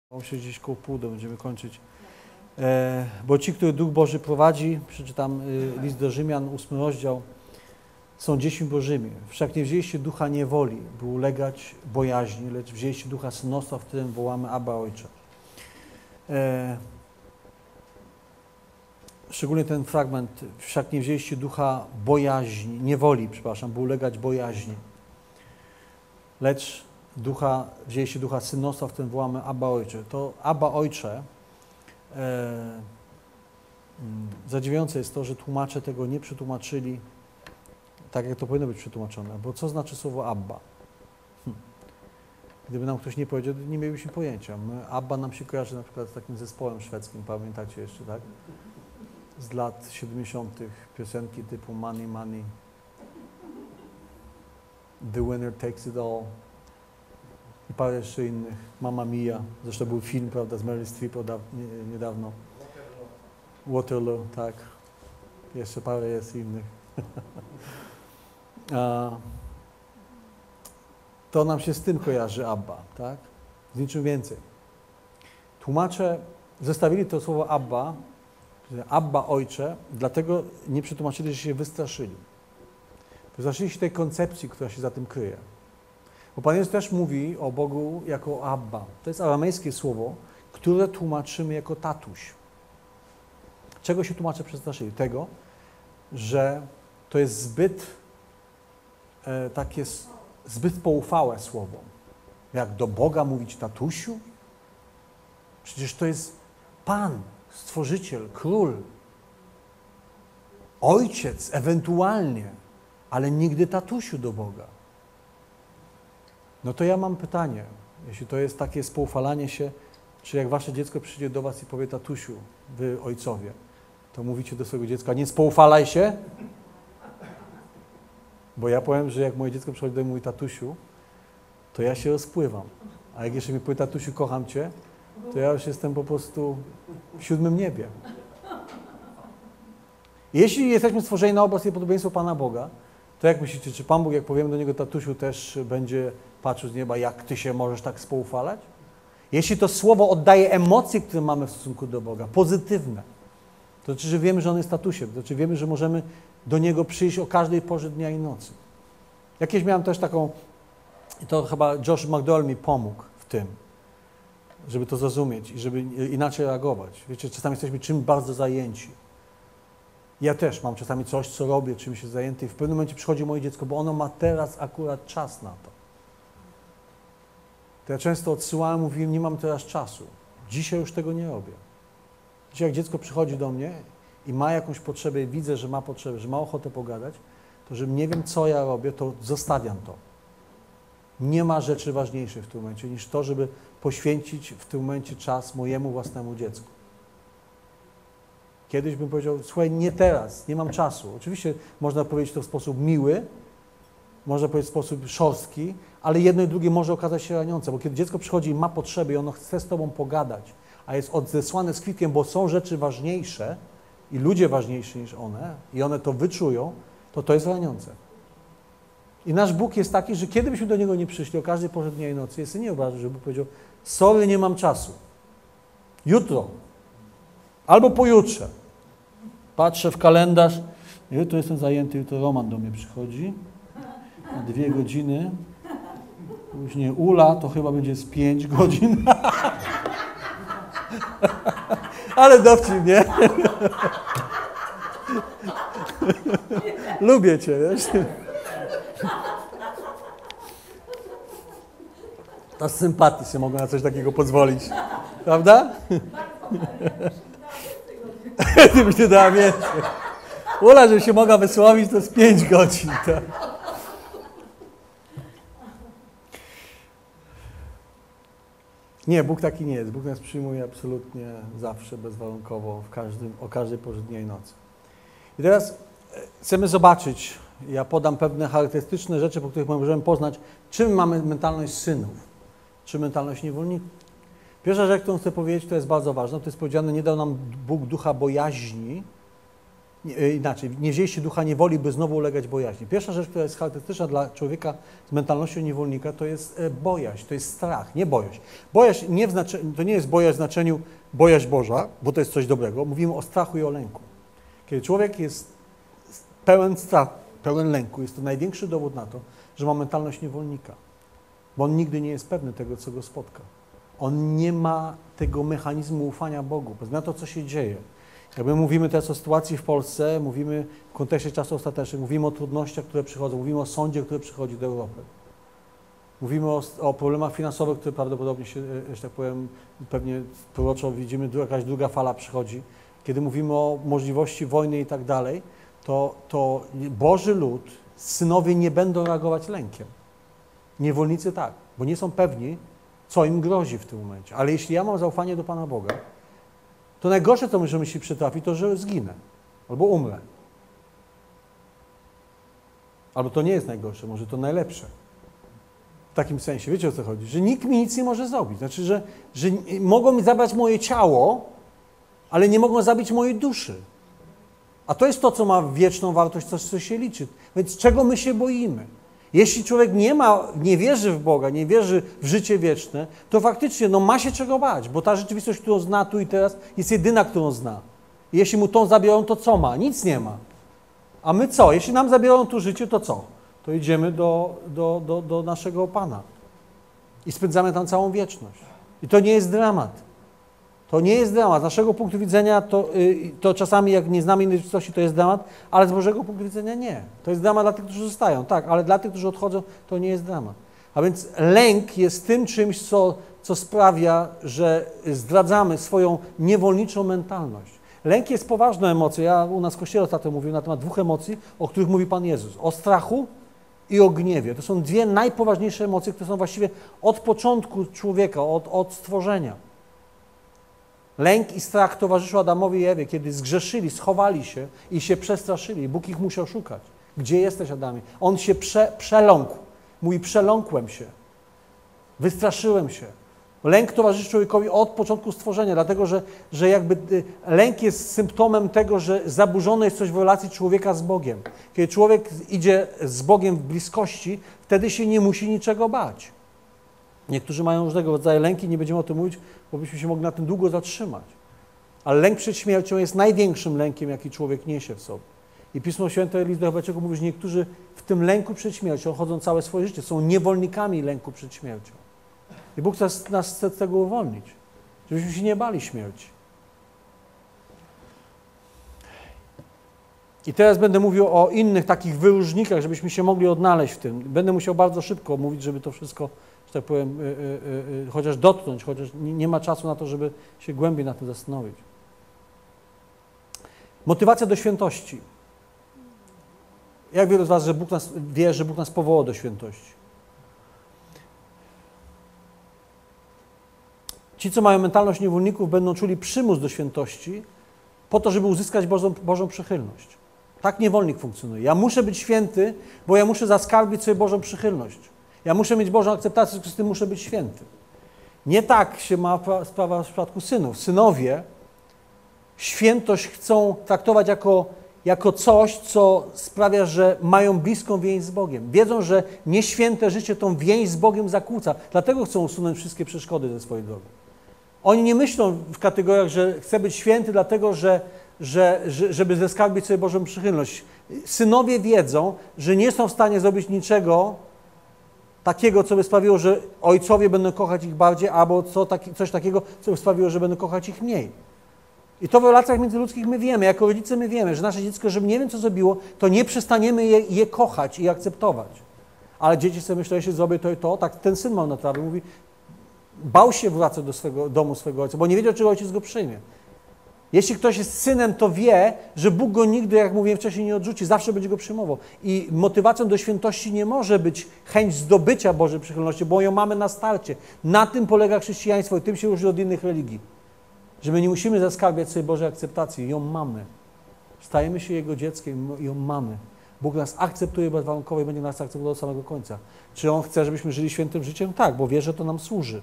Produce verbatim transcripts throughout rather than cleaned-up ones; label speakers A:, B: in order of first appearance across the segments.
A: Myślę, że gdzieś koło pół będziemy kończyć. E, bo ci, których Duch Boży prowadzi, przeczytam y, list do Rzymian, ósmy rozdział, są dziećmi Bożymi. Wszak nie wzięliście ducha niewoli, by ulegać bojaźni, lecz wzięliście ducha synostwa, w którym wołamy Abba, Ojcze. E, szczególnie ten fragment, wszak nie wzięliście ducha bojaźni, niewoli, przepraszam, by ulegać bojaźni, lecz ducha, wzięliście ducha synostwa, w którym wołamy Abba, Ojcze. To Abba, Ojcze, e, zadziwiające jest to, że tłumacze tego nie przetłumaczyli tak, jak to powinno być przetłumaczone. Bo co znaczy słowo Abba? Hm. Gdyby nam ktoś nie powiedział, nie mielibyśmy pojęcia. My, Abba nam się kojarzy na przykład z takim zespołem szwedzkim, pamiętacie jeszcze, tak? Z lat siedemdziesiątych piosenki typu Money, Money, The Winner Takes It All i parę jeszcze innych, Mamma Mia, zresztą był film, prawda, z Meryl Streep niedawno. Waterloo, tak. Jeszcze parę jest innych. To nam się z tym kojarzy Abba, tak? Z niczym więcej. Tłumacze zestawili to słowo Abba, Abba, Ojcze, dlatego nie przetłumaczyli, że się wystraszyli. Wystraszyli się tej koncepcji, która się za tym kryje. Bo Pan Jezus też mówi o Bogu jako Abba. To jest aramejskie słowo, które tłumaczymy jako tatuś. Czego się tłumacze przestraszyli? Tego, że to jest zbyt e, takie zbyt poufałe słowo. Jak do Boga mówić tatusiu? Przecież to jest Pan, Stworzyciel, Król, Ojciec ewentualnie, ale nigdy tatusiu do Boga. No to ja mam pytanie, jeśli to jest takie spoufalanie się, czy jak wasze dziecko przyjdzie do was i powie tatusiu, wy ojcowie, to mówicie do swojego dziecka, nie spoufalaj się? Bo ja powiem, że jak moje dziecko przychodzi do mnie i mówi tatusiu, to ja się rozpływam. A jak jeszcze mi powie tatusiu, kocham cię, to ja już jestem po prostu w siódmym niebie. Jeśli jesteśmy stworzeni na obraz i podobieństwo Pana Boga, to jak myślicie, czy Pan Bóg, jak powiemy do Niego tatusiu, też będzie patrzył z nieba, jak Ty się możesz tak spoufalać? Jeśli to słowo oddaje emocje, które mamy w stosunku do Boga, pozytywne, to znaczy, że wiemy, że On jest tatusiem, to znaczy wiemy, że możemy do Niego przyjść o każdej porze dnia i nocy. Jakieś miałem też taką, i to chyba Josh McDowell mi pomógł w tym, żeby to zrozumieć i żeby inaczej reagować. Wiecie, czasami jesteśmy czym bardzo zajęci. Ja też mam czasami coś, co robię, czym się zajęty i w pewnym momencie przychodzi moje dziecko, bo ono ma teraz akurat czas na to. To ja często odsyłałem, mówiłem, nie mam teraz czasu. Dzisiaj już tego nie robię. Dzisiaj jak dziecko przychodzi do mnie i ma jakąś potrzebę i widzę, że ma potrzebę, że ma ochotę pogadać, to że nie wiem, co ja robię, to zostawiam to. Nie ma rzeczy ważniejszej w tym momencie niż to, żeby poświęcić w tym momencie czas mojemu własnemu dziecku. Kiedyś bym powiedział, słuchaj, nie teraz, nie mam czasu. Oczywiście można powiedzieć to w sposób miły, można powiedzieć w sposób szorstki, ale jedno i drugie może okazać się raniące, bo kiedy dziecko przychodzi i ma potrzeby i ono chce z tobą pogadać, a jest odesłane z kwitkiem, bo są rzeczy ważniejsze i ludzie ważniejsi niż one i one to wyczują, to to jest raniące. I nasz Bóg jest taki, że kiedy byśmy do Niego nie przyszli o każdej porze dnia i nocy, jest nie obrażę, że Bóg powiedział, sorry, nie mam czasu. Jutro. Albo pojutrze. Patrzę w kalendarz, jutro jestem zajęty, jutro Roman do mnie przychodzi na dwie godziny. Później Ula, to chyba będzie z pięć godzin. Ale dowcip, nie? Lubię cię, wiesz? To z sympatii się mogę na coś takiego pozwolić. Prawda? Ty byś nie dała więcej. Ula, żeby się mogła wysłowić, to jest pięć godzin. Tak? Nie, Bóg taki nie jest. Bóg nas przyjmuje absolutnie zawsze, bezwarunkowo, w każdym, o każdej porze dnia i nocy. I teraz chcemy zobaczyć, ja podam pewne charakterystyczne rzeczy, po których możemy poznać, czym mamy mentalność synów, czy mentalność niewolników. Pierwsza rzecz, którą chcę powiedzieć, to jest bardzo ważna, to jest powiedziane, nie dał nam Bóg ducha bojaźni, nie, inaczej, nie wzięliście ducha niewoli, by znowu ulegać bojaźni. Pierwsza rzecz, która jest charakterystyczna dla człowieka z mentalnością niewolnika, to jest bojaźń, to jest strach, nie bojaźń. Bojaźń nie w znaczeniu, to nie jest bojaźń w znaczeniu bojaźń Boża, bo to jest coś dobrego. Mówimy o strachu i o lęku. Kiedy człowiek jest pełen strachu, pełen lęku, jest to największy dowód na to, że ma mentalność niewolnika. Bo on nigdy nie jest pewny tego, co go spotka. On nie ma tego mechanizmu ufania Bogu, bez na to, co się dzieje. Jak my mówimy teraz o sytuacji w Polsce, mówimy w kontekście czasu ostatecznych, mówimy o trudnościach, które przychodzą, mówimy o sądzie, który przychodzi do Europy. Mówimy o, o problemach finansowych, które prawdopodobnie się, że tak powiem, pewnie proroczo widzimy, jakaś druga fala przychodzi. Kiedy mówimy o możliwości wojny i tak dalej, to, to Boży lud, synowie nie będą reagować lękiem. Niewolnicy tak, bo nie są pewni, co im grozi w tym momencie. Ale jeśli ja mam zaufanie do Pana Boga, to najgorsze, co może mi się przytrafi, to, że zginę albo umrę. Albo to nie jest najgorsze, może to najlepsze. W takim sensie, wiecie o co chodzi? Że nikt mi nic nie może zrobić. Znaczy, że, że mogą mi zabrać moje ciało, ale nie mogą zabić mojej duszy. A to jest to, co ma wieczną wartość, coś, co się liczy. Więc czego my się boimy? Jeśli człowiek nie ma, nie wierzy w Boga, nie wierzy w życie wieczne, to faktycznie no, ma się czego bać, bo ta rzeczywistość, którą zna tu i teraz, jest jedyna, którą zna. I jeśli mu tą zabiorą, to co ma? Nic nie ma. A my co? Jeśli nam zabiorą tu życie, to co? To idziemy do, do, do, do naszego Pana i spędzamy tam całą wieczność. I to nie jest dramat. To nie jest dramat. Z naszego punktu widzenia to, yy, to czasami, jak nie znamy innej rzeczywistości, to jest dramat, ale z Bożego punktu widzenia nie. To jest dramat dla tych, którzy zostają, tak, ale dla tych, którzy odchodzą, to nie jest dramat. A więc lęk jest tym czymś, co, co sprawia, że zdradzamy swoją niewolniczą mentalność. Lęk jest poważną emocją. Ja u nas w Kościele ostatnio mówiłem na temat dwóch emocji, o których mówi Pan Jezus. O strachu i o gniewie. To są dwie najpoważniejsze emocje, które są właściwie od początku człowieka, od, od stworzenia. Lęk i strach towarzyszył Adamowi i Ewie, kiedy zgrzeszyli, schowali się i się przestraszyli. Bóg ich musiał szukać. Gdzie jesteś, Adamie? On się prze, przeląkł. Mówi, przeląkłem się. Wystraszyłem się. Lęk towarzyszy człowiekowi od początku stworzenia, dlatego że, że jakby lęk jest symptomem tego, że zaburzone jest coś w relacji człowieka z Bogiem. Kiedy człowiek idzie z Bogiem w bliskości, wtedy się nie musi niczego bać. Niektórzy mają różnego rodzaju lęki, nie będziemy o tym mówić, bo byśmy się mogli na tym długo zatrzymać. Ale lęk przed śmiercią jest największym lękiem, jaki człowiek niesie w sobie. I Pismo Święte, list do Hebrajczyków mówi, że niektórzy w tym lęku przed śmiercią chodzą całe swoje życie, są niewolnikami lęku przed śmiercią. I Bóg chce nas chce z tego uwolnić, żebyśmy się nie bali śmierci. I teraz będę mówił o innych takich wyróżnikach, żebyśmy się mogli odnaleźć w tym. Będę musiał bardzo szybko mówić, żeby to wszystko, że tak powiem, yy, yy, yy, chociaż dotknąć, chociaż nie, nie ma czasu na to, żeby się głębiej na tym zastanowić. Motywacja do świętości. Jak wielu z was, że Bóg nas wie, że Bóg nas powołał do świętości? Ci, co mają mentalność niewolników, będą czuli przymus do świętości po to, żeby uzyskać Bożą, Bożą przychylność. Tak niewolnik funkcjonuje. Ja muszę być święty, bo ja muszę zaskarbić sobie Bożą przychylność. Ja muszę mieć Bożą akceptację, w związku z tym muszę być święty. Nie tak się ma sprawa w przypadku synów. Synowie świętość chcą traktować jako, jako coś, co sprawia, że mają bliską więź z Bogiem. Wiedzą, że nieświęte życie tą więź z Bogiem zakłóca. Dlatego chcą usunąć wszystkie przeszkody ze swojej drogi. Oni nie myślą w kategoriach, że chcę być święty dlatego, że, że, że, żeby zaskarbić sobie Bożą przychylność. Synowie wiedzą, że nie są w stanie zrobić niczego takiego, co by sprawiło, że ojcowie będą kochać ich bardziej, albo co, taki, coś takiego, co by sprawiło, że będą kochać ich mniej. I to w relacjach międzyludzkich my wiemy, jako rodzice my wiemy, że nasze dziecko, żeby nie wiem, co zrobiło, to nie przestaniemy je, je kochać i akceptować. Ale dzieci sobie myślą, jeśli zrobię to i to, tak ten syn ma naprawdę, mówi, bał się wracać do swego domu swego ojca, bo nie wiedział, czy ojciec go przyjmie. Jeśli ktoś jest synem, to wie, że Bóg go nigdy, jak mówiłem wcześniej, nie odrzuci, zawsze będzie go przyjmował. I motywacją do świętości nie może być chęć zdobycia Bożej przychylności, bo ją mamy na starcie. Na tym polega chrześcijaństwo i tym się różni od innych religii. Że my nie musimy zaskarbiać sobie Bożej akceptacji, ją mamy. Stajemy się Jego dzieckiem i ją mamy. Bóg nas akceptuje bezwarunkowo i będzie nas akceptował do samego końca. Czy On chce, żebyśmy żyli świętym życiem? Tak, bo wie, że to nam służy.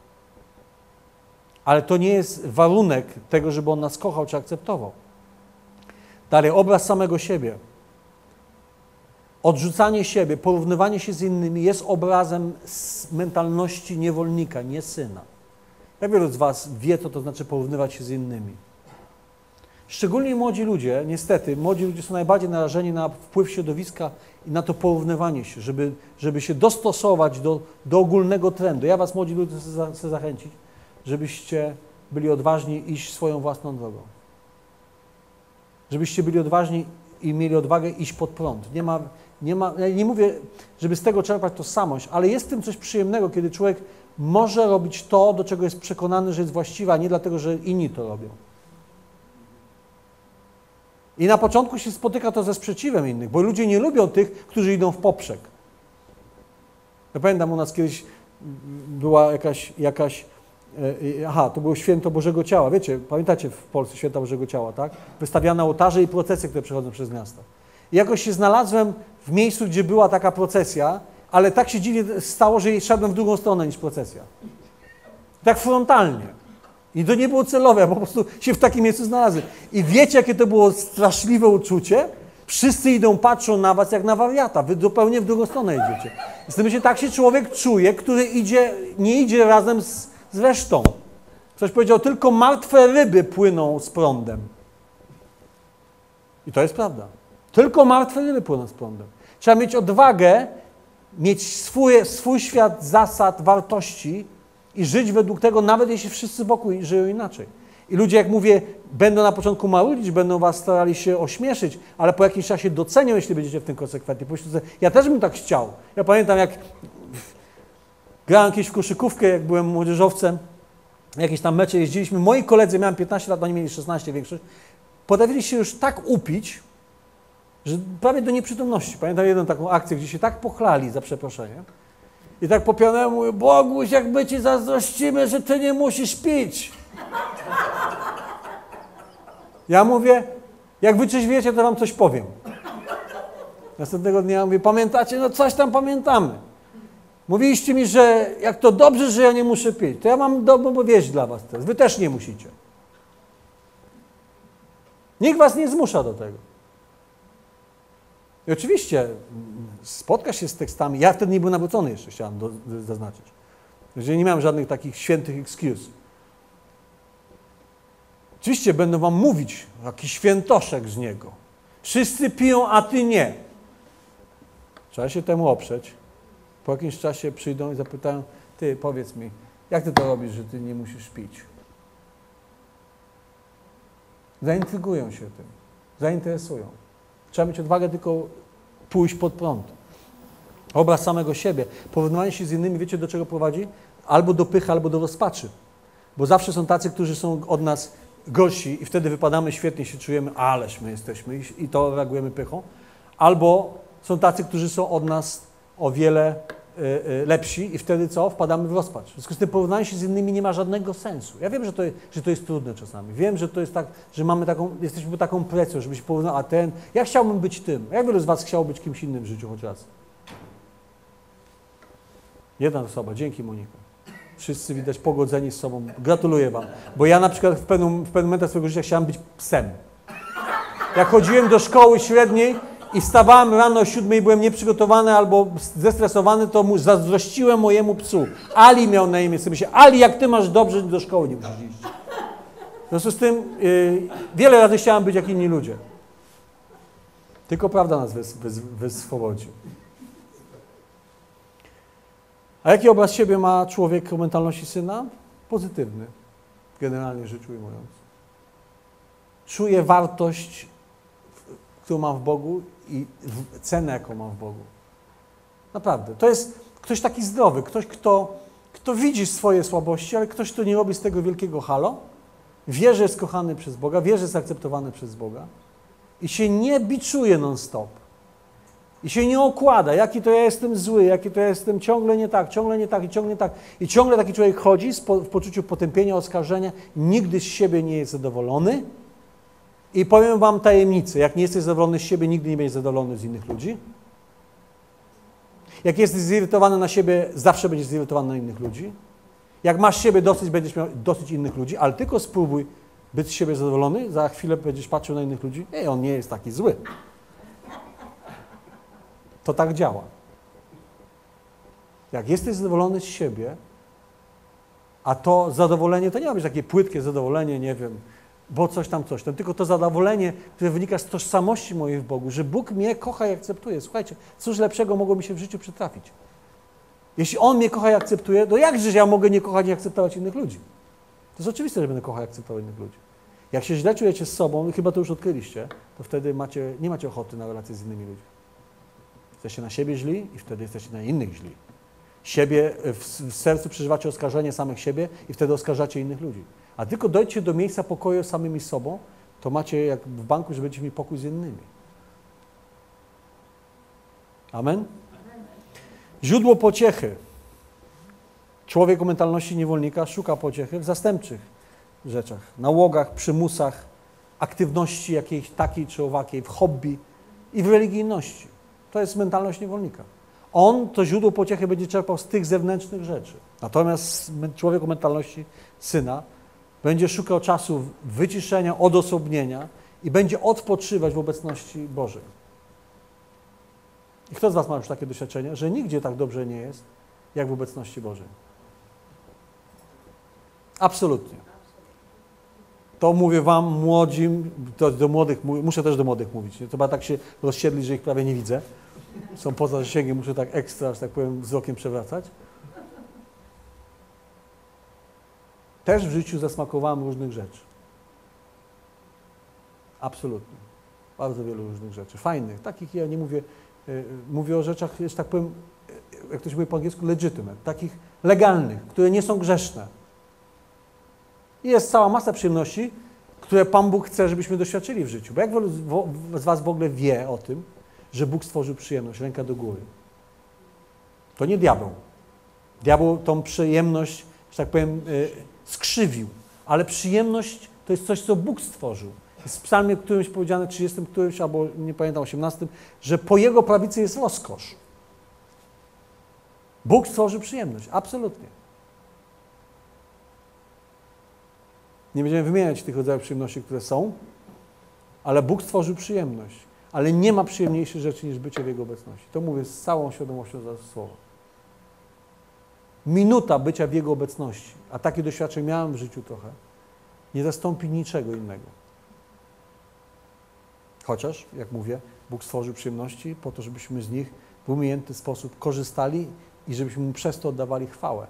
A: Ale to nie jest warunek tego, żeby On nas kochał czy akceptował. Dalej, obraz samego siebie. Odrzucanie siebie, porównywanie się z innymi jest obrazem mentalności niewolnika, nie syna. Jak wielu z was wie, co to znaczy porównywać się z innymi? Szczególnie młodzi ludzie, niestety, młodzi ludzie są najbardziej narażeni na wpływ środowiska i na to porównywanie się, żeby, żeby się dostosować do, do ogólnego trendu. Ja was, młodzi ludzie, chcę, chcę zachęcić, żebyście byli odważni iść swoją własną drogą. Żebyście byli odważni i mieli odwagę iść pod prąd. Nie ma, nie ma, ja nie mówię, żeby z tego czerpać tożsamość, ale jest w tym coś przyjemnego, kiedy człowiek może robić to, do czego jest przekonany, że jest właściwe, a nie dlatego, że inni to robią. I na początku się spotyka to ze sprzeciwem innych, bo ludzie nie lubią tych, którzy idą w poprzek. Ja pamiętam, u nas kiedyś była jakaś, jakaś aha, to było Święto Bożego Ciała. Wiecie, pamiętacie w Polsce Święta Bożego Ciała, tak? Wystawiane ołtarze i procesje, które przechodzą przez miasto. I jakoś się znalazłem w miejscu, gdzie była taka procesja, ale tak się dziwnie stało, że szedłem w drugą stronę niż procesja. Tak frontalnie. I to nie było celowe, ja po prostu się w takim miejscu znalazłem. I wiecie, jakie to było straszliwe uczucie? Wszyscy idą, patrzą na was jak na wariata. Wy zupełnie w drugą stronę idziecie. Z tym się tak się człowiek czuje, który idzie, nie idzie razem z, z resztą. Ktoś powiedział, tylko martwe ryby płyną z prądem. I to jest prawda. Tylko martwe ryby płyną z prądem. Trzeba mieć odwagę, mieć swój, swój świat zasad, wartości i żyć według tego, nawet jeśli wszyscy wokół żyją inaczej. I ludzie, jak mówię, będą na początku marudzić, będą was starali się ośmieszyć, ale po jakimś czasie docenią, jeśli będziecie w tym konsekwentni. Pomyślcie, ja też bym tak chciał. Ja pamiętam, jak grałem kiedyś w koszykówkę, jak byłem młodzieżowcem, jakieś tam mecze jeździliśmy. Moi koledzy, miałem piętnaście lat, oni mieli szesnaście większość, potrafili się już tak upić, że prawie do nieprzytomności. Pamiętam jedną taką akcję, gdzie się tak pochlali, za przeproszeniem. I tak po pianemu mówię, Boguś, jak my ci zazdrościmy, że ty nie musisz pić. Ja mówię, jak wy coś wiecie, to wam coś powiem. Następnego dnia mówię, pamiętacie? No coś tam pamiętamy. Mówiliście mi, że jak to dobrze, że ja nie muszę pić, to ja mam dobrą wieść dla was teraz. Wy też nie musicie. Nikt was nie zmusza do tego. I oczywiście spotka się z tekstami, ja wtedy nie byłem nawrócony jeszcze, chciałem do, do, zaznaczyć. Że nie miałem żadnych takich świętych excuse. Oczywiście będą wam mówić, jaki świętoszek z niego. Wszyscy piją, a ty nie. Trzeba się temu oprzeć. Po jakimś czasie przyjdą i zapytają, ty powiedz mi, jak ty to robisz, że ty nie musisz pić? Zaintrygują się tym, zainteresują. Trzeba mieć odwagę tylko pójść pod prąd. Obraz samego siebie. Porównywanie się z innymi, wiecie do czego prowadzi? Albo do pychy, albo do rozpaczy. Bo zawsze są tacy, którzy są od nas gorsi i wtedy wypadamy świetnie, się czujemy, ależ my jesteśmy i to reagujemy pychą. Albo są tacy, którzy są od nas o wiele y, y, lepsi i wtedy co? Wpadamy w rozpacz. W związku z tym porównanie się z innymi nie ma żadnego sensu. Ja wiem, że to, że to jest trudne czasami. Wiem, że to jest tak, że mamy taką, jesteśmy pod taką presją, żeby się porównać, a ten, ja chciałbym być tym. Jak wielu z was chciało być kimś innym w życiu choć raz? Jedna osoba. Dzięki, Moniko. Wszyscy widać pogodzeni z sobą. Gratuluję wam. Bo ja na przykład w pewnym, w pewnym momentach swojego życia chciałem być psem. Jak chodziłem do szkoły średniej i wstawałem rano o siódmej i byłem nieprzygotowany albo zestresowany, to mu zazdrościłem mojemu psu. Ali miał na imię. Sobie myślę, Ali, jak ty masz dobrze, do szkoły nie musisz iść. W związku z tym yy, wiele razy chciałem być jak inni ludzie. Tylko prawda nas wys, wys, wyswobodzi. A jaki obraz siebie ma człowiek o mentalności syna? Pozytywny, generalnie rzecz ujmując. Czuje wartość, którą mam w Bogu i cenę, jaką mam w Bogu. Naprawdę. To jest ktoś taki zdrowy, ktoś, kto, kto widzi swoje słabości, ale ktoś, kto nie robi z tego wielkiego halo, wie, że jest kochany przez Boga, wie, że jest akceptowany przez Boga i się nie biczuje non-stop. I się nie okłada, jaki to ja jestem zły, jaki to ja jestem ciągle nie tak, ciągle nie tak i ciągle nie tak. I ciągle taki człowiek chodzi w poczuciu potępienia, oskarżenia, nigdy z siebie nie jest zadowolony. I powiem wam tajemnicę, jak nie jesteś zadowolony z siebie, nigdy nie będziesz zadowolony z innych ludzi. Jak jesteś zirytowany na siebie, zawsze będziesz zirytowany na innych ludzi. Jak masz siebie dosyć, będziesz miał dosyć innych ludzi, ale tylko spróbuj Być z siebie zadowolony, za chwilę będziesz patrzył na innych ludzi, ej, on nie jest taki zły. To tak działa. Jak jesteś zadowolony z siebie, a to zadowolenie, to nie ma być takie płytkie zadowolenie, nie wiem, bo coś tam, coś tam, tylko to zadowolenie, które wynika z tożsamości mojej w Bogu, że Bóg mnie kocha i akceptuje. Słuchajcie, cóż lepszego mogło mi się w życiu przytrafić? Jeśli On mnie kocha i akceptuje, to jakże ja mogę nie kochać i akceptować innych ludzi? To jest oczywiste, że będę kochał i akceptował innych ludzi. Jak się źle czujecie z sobą, chyba to już odkryliście, to wtedy macie, nie macie ochoty na relacje z innymi ludźmi. Jesteście na siebie źli i wtedy jesteście na innych źli. Siebie, w, w sercu przeżywacie oskarżenie samych siebie i wtedy oskarżacie innych ludzi. A tylko dojdźcie do miejsca pokoju z samymi sobą, to macie jak w banku, że będziecie mieli pokój z innymi. Amen? Źródło pociechy. Człowiek o mentalności niewolnika szuka pociechy w zastępczych rzeczach, nałogach, przymusach, aktywności jakiejś takiej czy owakiej, w hobby i w religijności. To jest mentalność niewolnika. On to źródło pociechy będzie czerpał z tych zewnętrznych rzeczy. Natomiast człowiek o mentalności syna będzie szukał czasu wyciszenia, odosobnienia i będzie odpoczywać w obecności Bożej. I kto z was ma już takie doświadczenie, że nigdzie tak dobrze nie jest, jak w obecności Bożej? Absolutnie. To mówię wam, młodzim, to do młodych, muszę też do młodych mówić. To chyba tak się rozsiedli, że ich prawie nie widzę. Są poza zasięgiem, muszę tak ekstra, że tak powiem, wzrokiem przewracać. Też w życiu zasmakowałem różnych rzeczy. Absolutnie. Bardzo wielu różnych rzeczy. Fajnych, takich ja nie mówię, yy, mówię o rzeczach, że tak powiem, jak ktoś mówi po angielsku, legitimate, takich legalnych, które nie są grzeszne. I jest cała masa przyjemności, które Pan Bóg chce, żebyśmy doświadczyli w życiu. Bo jak wielu z was w ogóle wie o tym, że Bóg stworzył przyjemność, ręka do góry? To nie diabeł. Diabeł tą przyjemność, że tak powiem, yy, skrzywił. Ale przyjemność to jest coś, co Bóg stworzył. Jest w psalmie którymś powiedziane, trzydziestym którymś, albo nie pamiętam, osiemnastym, że po Jego prawicy jest rozkosz. Bóg stworzył przyjemność. Absolutnie. Nie będziemy wymieniać tych rodzajów przyjemności, które są, ale Bóg stworzył przyjemność. Ale nie ma przyjemniejszej rzeczy niż bycie w Jego obecności. To mówię z całą świadomością za słowo. Minuta bycia w Jego obecności, a takie doświadczenie miałem w życiu trochę, nie zastąpi niczego innego. Chociaż, jak mówię, Bóg stworzył przyjemności po to, żebyśmy z nich w umiejętny sposób korzystali i żebyśmy Mu przez to oddawali chwałę.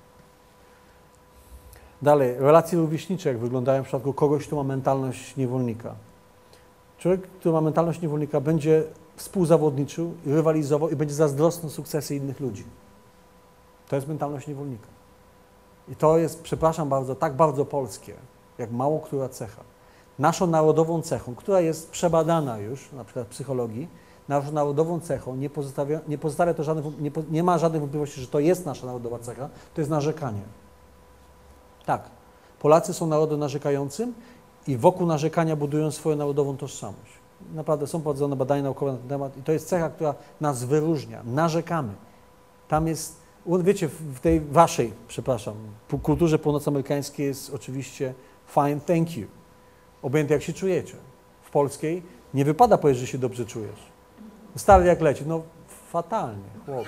A: Dalej, relacje rówieśnicze, jak wyglądają w przypadku kogoś, kto ma mentalność niewolnika. Człowiek, który ma mentalność niewolnika, będzie współzawodniczył, rywalizował i będzie zazdrosny sukcesy innych ludzi. To jest mentalność niewolnika. I to jest, przepraszam bardzo, tak bardzo polskie, jak mało która cecha. Naszą narodową cechą, która jest przebadana już, na przykład w psychologii, naszą narodową cechą, nie pozostawia, nie pozostawia to żadnych, nie, nie ma żadnej wątpliwości, że to jest nasza narodowa cecha, to jest narzekanie. Tak, Polacy są narodem narzekającym i wokół narzekania budują swoją narodową tożsamość. Naprawdę są prowadzone badania naukowe na ten temat i to jest cecha, która nas wyróżnia. Narzekamy. Tam jest, wiecie, w tej waszej, przepraszam, kulturze północamerykańskiej jest oczywiście fine, thank you. Obojętnie jak się czujecie. W polskiej nie wypada powiedzieć, że się dobrze czujesz. Stary jak leci, no fatalnie, chłop.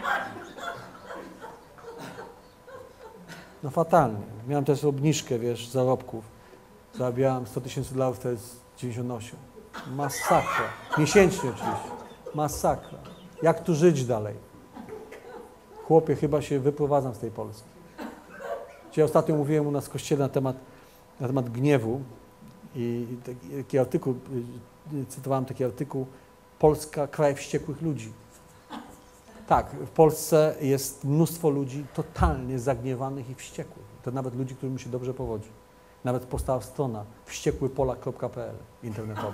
A: No fatalnie. Miałem też obniżkę, wiesz, zarobków. Zarabiałem sto tysięcy dolarów, to jest dziewięćdziesiąt osiem. Masakra. Miesięcznie oczywiście. Masakra. Jak tu żyć dalej? Chłopie, chyba się wyprowadzam z tej Polski. Dzisiaj ostatnio mówiłem u nas w kościele na temat, na temat gniewu i taki artykuł, cytowałem taki artykuł, Polska, kraj wściekłych ludzi. Tak, w Polsce jest mnóstwo ludzi totalnie zagniewanych i wściekłych. To nawet ludzi, którym się dobrze powodzi. Nawet powstała strona wściekły polak kropka p l internetowa.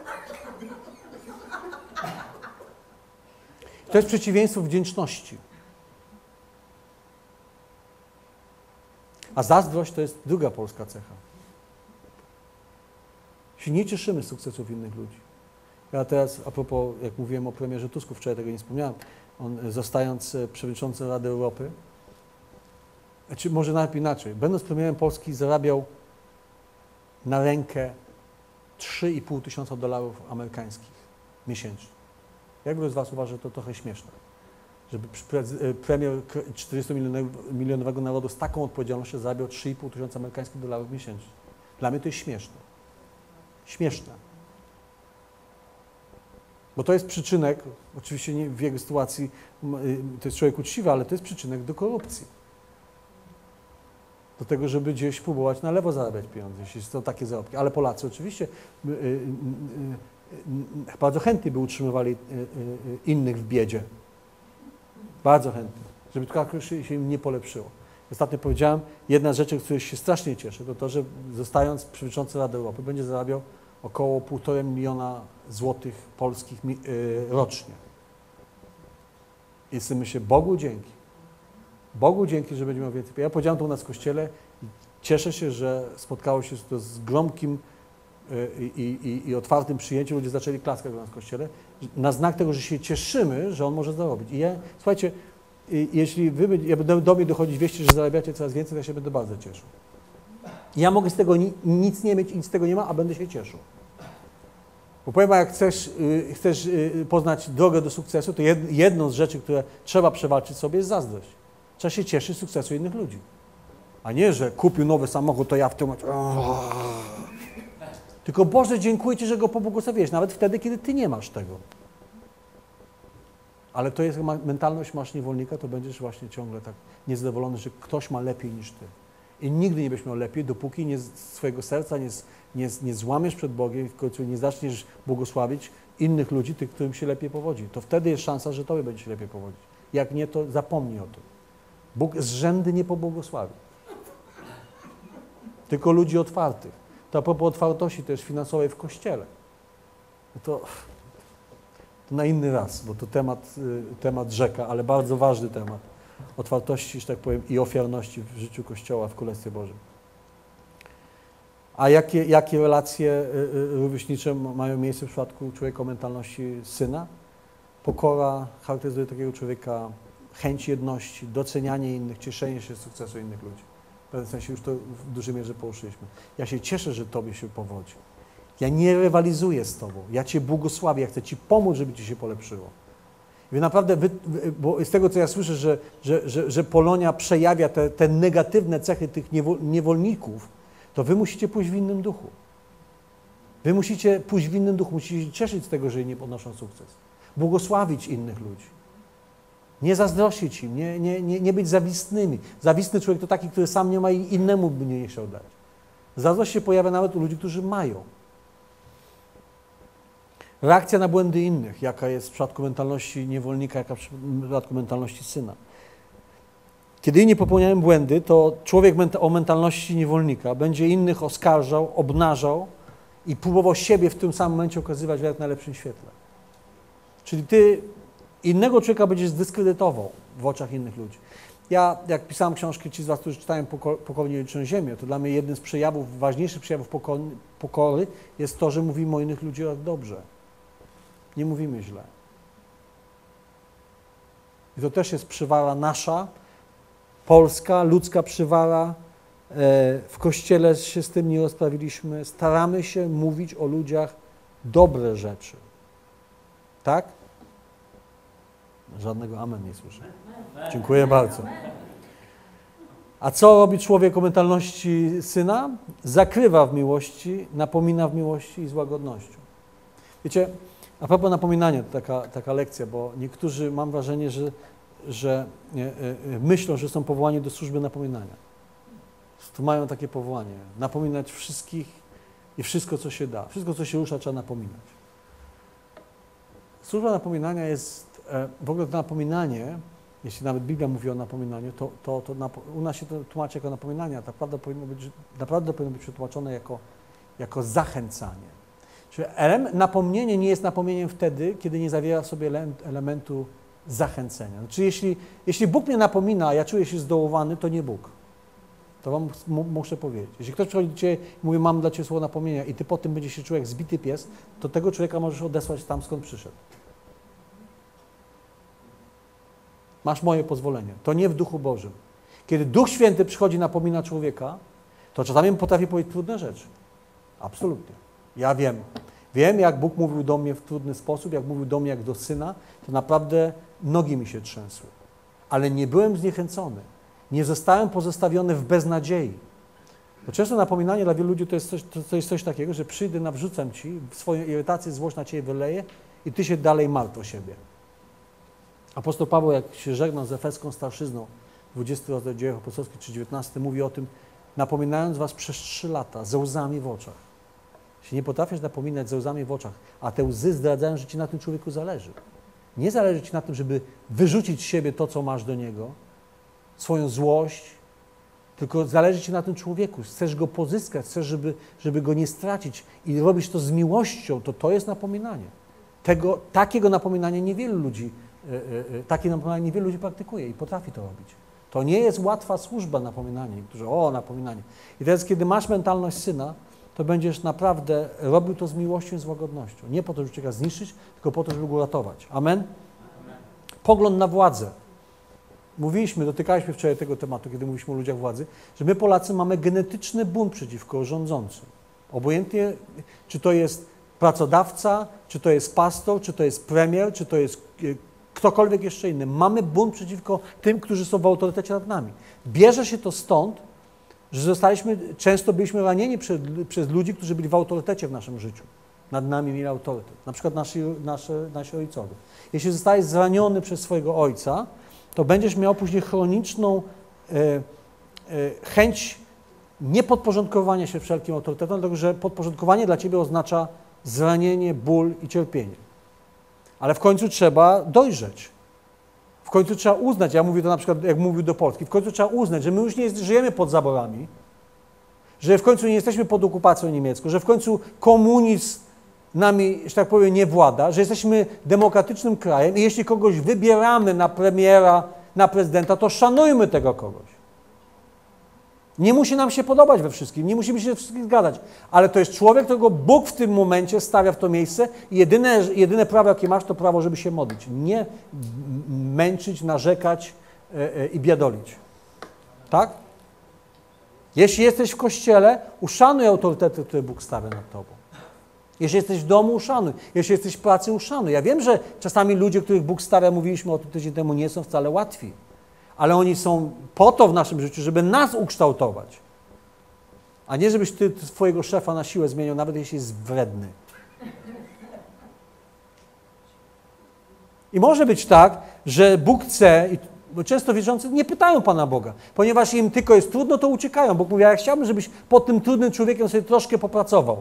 A: To jest przeciwieństwo wdzięczności. A zazdrość to jest druga polska cecha. Się nie cieszymy z sukcesów innych ludzi. Ja teraz, a propos, jak mówiłem o premierze Tusku, wczoraj tego nie wspomniałem, on zostając przewodniczącym Rady Europy, czy może nawet inaczej, będąc premierem Polski zarabiał na rękę trzy i pół tysiąca dolarów amerykańskich miesięcznie. Jak wielu z Was uważa, że to trochę śmieszne? Żeby premier czterdziestomilionowego narodu z taką odpowiedzialnością zarabiał trzy i pół tysiąca amerykańskich dolarów miesięcznie. Dla mnie to jest śmieszne. Śmieszne. Bo to jest przyczynek, oczywiście nie w jego sytuacji to jest człowiek uczciwy, ale to jest przyczynek do korupcji. Do tego, żeby gdzieś próbować na lewo zarabiać pieniądze, jeśli są takie zarobki. Ale Polacy oczywiście y, y, y, y, bardzo chętnie by utrzymywali y, y, y, innych w biedzie. Bardzo chętnie, żeby tylko się im nie polepszyło. Ostatnio powiedziałem, jedna z rzeczy, z której się strasznie cieszę, to to, że zostając przewodniczącym Rady Europy będzie zarabiał około półtora miliona złotych polskich y, rocznie. I sobie myślę, Bogu dzięki. Bogu dzięki, że będzie miał więcej. Ja powiedziałem to u nas w kościele i cieszę się, że spotkało się to z gromkim i, i, i otwartym przyjęciem. Ludzie zaczęli klaskać u nas w kościele na znak tego, że się cieszymy, że on może zarobić. I ja, słuchajcie, jeśli wy ja będę do mnie dochodzić wieści, że zarabiacie coraz więcej, to ja się będę bardzo cieszył. Ja mogę z tego ni, nic nie mieć, nic z tego nie ma, a będę się cieszył. Bo powiem, jak chcesz, chcesz poznać drogę do sukcesu, to jedną z rzeczy, które trzeba przewalczyć sobie, jest zazdrość. Trzeba się cieszyć z sukcesu innych ludzi. A nie, że kupił nowy samochód, to ja w tym momencie... Tylko Boże, dziękuję Ci, że go pobłogosławiłeś, nawet wtedy, kiedy Ty nie masz tego. Ale to jest mentalność, masz niewolnika, to będziesz właśnie ciągle tak niezadowolony, że ktoś ma lepiej niż Ty. I nigdy nie będziesz miał lepiej, dopóki nie, z swojego serca nie, nie, nie złamiesz przed Bogiem i w końcu nie zaczniesz błogosławić innych ludzi, tych, którym się lepiej powodzi. To wtedy jest szansa, że Tobie będzie się lepiej powodzić. Jak nie, to zapomnij o tym. Bóg z rzędy nie pobłogosławi. Tylko ludzi otwartych. To a propos otwartości też finansowej w Kościele. To, to na inny raz, bo to temat, temat rzeka, ale bardzo ważny temat. Otwartości, że tak powiem, i ofiarności w życiu Kościoła w Królestwie Bożym. A jakie, jakie relacje rówieśnicze mają miejsce w przypadku człowieka o mentalności syna? Pokora charakteryzuje takiego człowieka, chęć jedności, docenianie innych, cieszenie się z sukcesu innych ludzi. W pewnym sensie już to w dużej mierze poruszyliśmy. Ja się cieszę, że Tobie się powodzi. Ja nie rywalizuję z Tobą. Ja Cię błogosławię. Ja chcę Ci pomóc, żeby Ci się polepszyło. I wy naprawdę, wy, bo z tego, co ja słyszę, że, że, że, że Polonia przejawia te, te negatywne cechy tych niewolników, to Wy musicie pójść w innym duchu. Wy musicie pójść w innym duchu. Musicie się cieszyć z tego, że nie podnoszą sukces. Błogosławić innych ludzi. Nie zazdrościć im, nie, nie, nie, nie być zawistnymi. Zawistny człowiek to taki, który sam nie ma i innemu by nie chciał dać. Zazdrość się pojawia nawet u ludzi, którzy mają. Reakcja na błędy innych, jaka jest w przypadku mentalności niewolnika, jaka w przypadku mentalności syna. Kiedy inni popełniają błędy, to człowiek o mentalności niewolnika będzie innych oskarżał, obnażał i próbował siebie w tym samym momencie okazywać w jak najlepszym świetle. Czyli ty innego człowieka będziesz zdyskredytował w oczach innych ludzi. Ja, jak pisałem książkę, ci z Was, którzy czytają Pokornie liczą ziemię, to dla mnie jednym z przejawów, ważniejszych przejawów pokory jest to, że mówimy o innych ludziach dobrze. Nie mówimy źle. I to też jest przywara nasza, polska, ludzka przywara. W Kościele się z tym nie rozprawiliśmy. Staramy się mówić o ludziach dobre rzeczy. Tak? Żadnego amen nie słyszę. Dziękuję bardzo. A co robi człowiek o mentalności syna? Zakrywa w miłości, napomina w miłości i z łagodnością. Wiecie, a propos napominania, to taka, taka lekcja, bo niektórzy, mam wrażenie, że, że e, e, myślą, że są powołani do służby napominania. To mają takie powołanie. Napominać wszystkich i wszystko, co się da. Wszystko, co się rusza, trzeba napominać. Służba napominania jest, e, w ogóle to napominanie, jeśli nawet Biblia mówi o napominaniu, to, to, to napo, u nas się to tłumaczy jako napominanie, a tak naprawdę powinno być, naprawdę powinno być przetłumaczone jako, jako zachęcanie. Czyli napomnienie nie jest napomnieniem wtedy, kiedy nie zawiera w sobie elementu zachęcenia. Znaczy, jeśli, jeśli Bóg mnie napomina, a ja czuję się zdołowany, to nie Bóg. To Wam muszę powiedzieć. Jeśli ktoś przychodzi do Ciebie i mówi, mam dla Ciebie słowo napomnienia i Ty po tym będziesz się czuł jak zbity pies, to tego człowieka możesz odesłać tam, skąd przyszedł. Masz moje pozwolenie. To nie w Duchu Bożym. Kiedy Duch Święty przychodzi, napomina człowieka, to czasami potrafi powiedzieć trudne rzeczy. Absolutnie. Ja wiem. Wiem, jak Bóg mówił do mnie w trudny sposób, jak mówił do mnie jak do syna, to naprawdę nogi mi się trzęsły. Ale nie byłem zniechęcony. Nie zostałem pozostawiony w beznadziei. Bo często napominanie dla wielu ludzi to jest coś, to, to jest coś takiego, że przyjdę, nawrzucam ci, swoją irytację, złość na ciebie wyleję i ty się dalej martw o siebie. Apostoł Paweł, jak się żegnał z efeską starszyzną, dwudziesty rozdział Dziejów Apostolskich czy dziewiętnasty, mówi o tym, napominając was przez trzy lata, ze łzami w oczach. Jeśli nie potrafisz napominać ze łzami w oczach, a te łzy zdradzają, że ci na tym człowieku zależy. Nie zależy ci na tym, żeby wyrzucić z siebie to, co masz do niego, swoją złość, tylko zależy ci na tym człowieku. Chcesz go pozyskać, chcesz, żeby, żeby go nie stracić i robisz to z miłością, to to jest napominanie. Tego, takiego napominania niewielu ludzi, yy, yy, takie napominanie niewielu ludzi praktykuje i potrafi to robić. To nie jest łatwa służba napominanie. Niektórzy, o, napominanie. I teraz, kiedy masz mentalność syna, to będziesz naprawdę robił to z miłością i z łagodnością. Nie po to, żeby cię zniszczyć, tylko po to, żeby go ratować. Amen? Amen. Pogląd na władzę. Mówiliśmy, dotykaliśmy wczoraj tego tematu, kiedy mówiliśmy o ludziach władzy, że my Polacy mamy genetyczny bunt przeciwko rządzącym. Obojętnie, czy to jest pracodawca, czy to jest pastor, czy to jest premier, czy to jest ktokolwiek jeszcze inny. Mamy bunt przeciwko tym, którzy są w autorytecie nad nami. Bierze się to stąd, że zostaliśmy, często byliśmy ranieni przez, przez ludzi, którzy byli w autorytecie w naszym życiu. Nad nami mieli autorytet. Na przykład nasi, nasze, nasi ojcowie. Jeśli zostałeś zraniony przez swojego ojca, to będziesz miał później chroniczną e, e, chęć niepodporządkowania się wszelkim autorytetom, dlatego że podporządkowanie dla ciebie oznacza zranienie, ból i cierpienie. Ale w końcu trzeba dojrzeć. W końcu trzeba uznać, ja mówię to na przykład, jak mówił do Polski, w końcu trzeba uznać, że my już nie żyjemy pod zaborami, że w końcu nie jesteśmy pod okupacją niemiecką, że w końcu komunizm nami, że tak powiem, nie włada, że jesteśmy demokratycznym krajem i jeśli kogoś wybieramy na premiera, na prezydenta, to szanujmy tego kogoś. Nie musi nam się podobać we wszystkim, nie musimy się we wszystkim zgadzać, ale to jest człowiek, którego Bóg w tym momencie stawia w to miejsce i jedyne, jedyne prawo, jakie masz, to prawo, żeby się modlić. Nie męczyć, narzekać yy, i biadolić. Tak? Jeśli jesteś w kościele, uszanuj autorytety, które Bóg stawia nad tobą. Jeśli jesteś w domu, uszanuj. Jeśli jesteś w pracy, uszanuj. Ja wiem, że czasami ludzie, których Bóg stawia, mówiliśmy o tym tydzień temu, nie są wcale łatwi. Ale oni są po to w naszym życiu, żeby nas ukształtować. A nie, żebyś ty swojego szefa na siłę zmieniał, nawet jeśli jest wredny. I może być tak, że Bóg chce, i bo często wierzący nie pytają Pana Boga, ponieważ im tylko jest trudno, to uciekają. Bóg mówi, ja chciałbym, żebyś pod tym trudnym człowiekiem sobie troszkę popracował.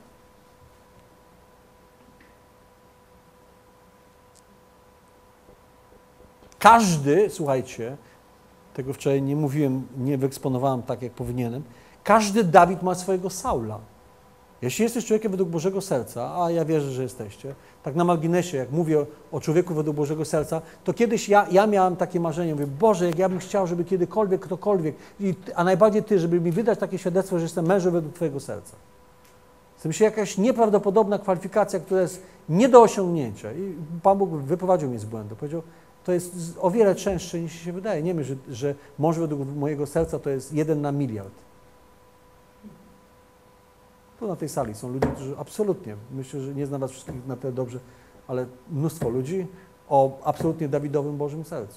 A: Każdy, słuchajcie, tego wczoraj nie mówiłem, nie wyeksponowałem tak, jak powinienem, każdy Dawid ma swojego Saula. Jeśli jesteś człowiekiem według Bożego serca, a ja wierzę, że jesteście, tak na marginesie, jak mówię o, o człowieku według Bożego serca, to kiedyś ja, ja miałem takie marzenie, mówię, Boże, jak ja bym chciał, żeby kiedykolwiek, ktokolwiek, i, a najbardziej Ty, żeby mi wydać takie świadectwo, że jestem mężem według Twojego serca. To mi się jakaś nieprawdopodobna kwalifikacja, która jest nie do osiągnięcia. I Pan Bóg wyprowadził mnie z błędu. Powiedział, to jest o wiele częstsze niż się wydaje. Nie wiem, że, że mąż według mojego serca to jest jeden na miliard. Tu na tej sali są ludzie, którzy absolutnie, myślę, że nie znam was wszystkich na tyle dobrze, ale mnóstwo ludzi o absolutnie Dawidowym Bożym sercu.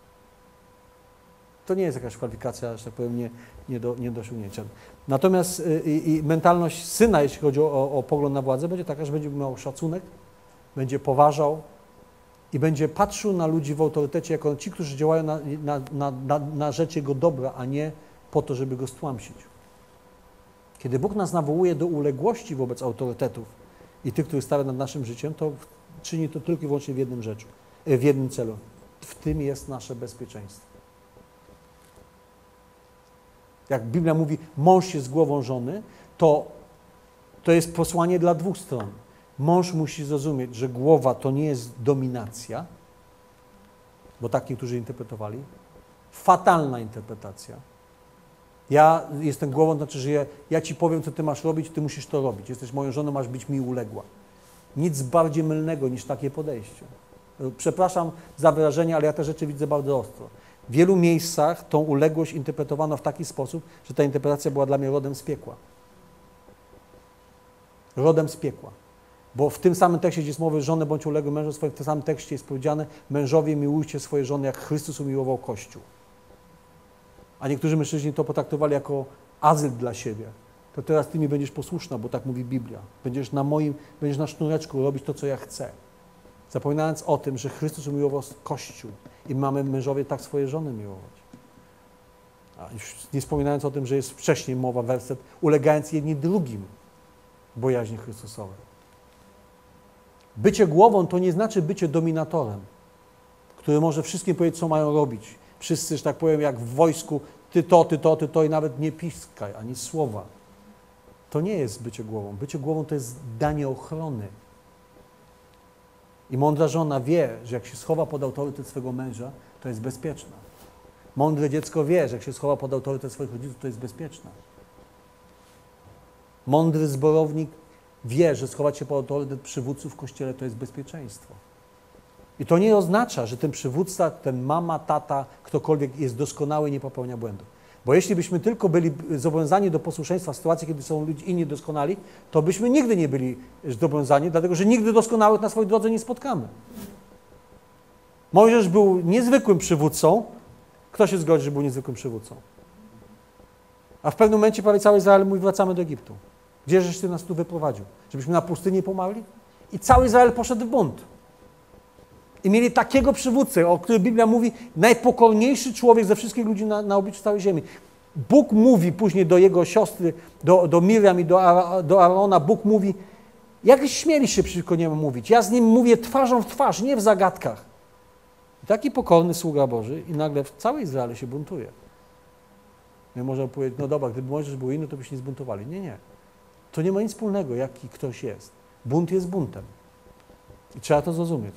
A: To nie jest jakaś kwalifikacja, że tak powiem, nie, nie, do, nie do osiągnięcia. Natomiast i, i mentalność syna, jeśli chodzi o, o pogląd na władzę, będzie taka, że będzie miał szacunek, będzie poważał i będzie patrzył na ludzi w autorytecie jako ci, którzy działają na, na, na, na, na rzecz jego dobra, a nie po to, żeby go stłamsić. Kiedy Bóg nas nawołuje do uległości wobec autorytetów i tych, których stawia nad naszym życiem, to czyni to tylko i wyłącznie w jednym rzeczu, w jednym celu. W tym jest nasze bezpieczeństwo. Jak Biblia mówi, mąż jest głową żony, to, to jest posłanie dla dwóch stron. Mąż musi zrozumieć, że głowa to nie jest dominacja, bo tak niektórzy interpretowali. Fatalna interpretacja. Ja jestem głową, to znaczy, że ja, ja ci powiem, co ty masz robić, ty musisz to robić. Jesteś moją żoną, masz być mi uległa. Nic bardziej mylnego niż takie podejście. Przepraszam za wyrażenie, ale ja te rzeczy widzę bardzo ostro. W wielu miejscach tą uległość interpretowano w taki sposób, że ta interpretacja była dla mnie rodem z piekła. rodem z piekła. Bo w tym samym tekście, gdzie jest mowa, żony bądź uległe mężom swoim, w tym samym tekście jest powiedziane, mężowie miłujcie swoje żony, jak Chrystus umiłował Kościół. A niektórzy mężczyźni to potraktowali jako azyl dla siebie. To teraz ty mi będziesz posłuszna, bo tak mówi Biblia. Będziesz na moim, będziesz na sznureczku robić to, co ja chcę. Zapominając o tym, że Chrystus umiłował Kościół i mamy mężowie tak swoje żony miłować. A już nie wspominając o tym, że jest wcześniej mowa, werset, ulegając jedni drugim bojaźni Chrystusowej. Bycie głową to nie znaczy bycie dominatorem, który może wszystkim powiedzieć, co mają robić. Wszyscy, że tak powiem, jak w wojsku, ty to, ty to, ty to i nawet nie piskaj, ani słowa. To nie jest bycie głową. Bycie głową to jest danie ochrony. I mądra żona wie, że jak się schowa pod autorytet swego męża, to jest bezpieczna. Mądre dziecko wie, że jak się schowa pod autorytet swoich rodziców, to jest bezpieczna. Mądry zborownik wie, że schować się pod autorytet przywódców w Kościele to jest bezpieczeństwo. I to nie oznacza, że ten przywódca, ten mama, tata, ktokolwiek jest doskonały i nie popełnia błędów. Bo jeśli byśmy tylko byli zobowiązani do posłuszeństwa w sytuacji, kiedy są ludzie inni doskonali, to byśmy nigdy nie byli zobowiązani, dlatego że nigdy doskonałych na swojej drodze nie spotkamy. Mojżesz był niezwykłym przywódcą. Kto się zgodzi, że był niezwykłym przywódcą? A w pewnym momencie prawie cały Izrael mówi, wracamy do Egiptu. Gdzieżeś ty nas tu wyprowadził? Żebyśmy na pustyni pomarli? I cały Izrael poszedł w bunt. I mieli takiego przywódcę, o którym Biblia mówi, najpokorniejszy człowiek ze wszystkich ludzi na, na obliczu całej ziemi. Bóg mówi później do jego siostry, do, do Miriam i do, do Aarona, Bóg mówi, jak śmieli się przeciwko niemu mówić? Ja z nim mówię twarzą w twarz, nie w zagadkach. I taki pokorny sługa Boży i nagle w całej Izraelu się buntuje. My możemy powiedzieć, no dobra, gdyby Mojżesz był inny, to by się nie zbuntowali. Nie, nie. To nie ma nic wspólnego, jaki ktoś jest. Bunt jest buntem. I trzeba to zrozumieć.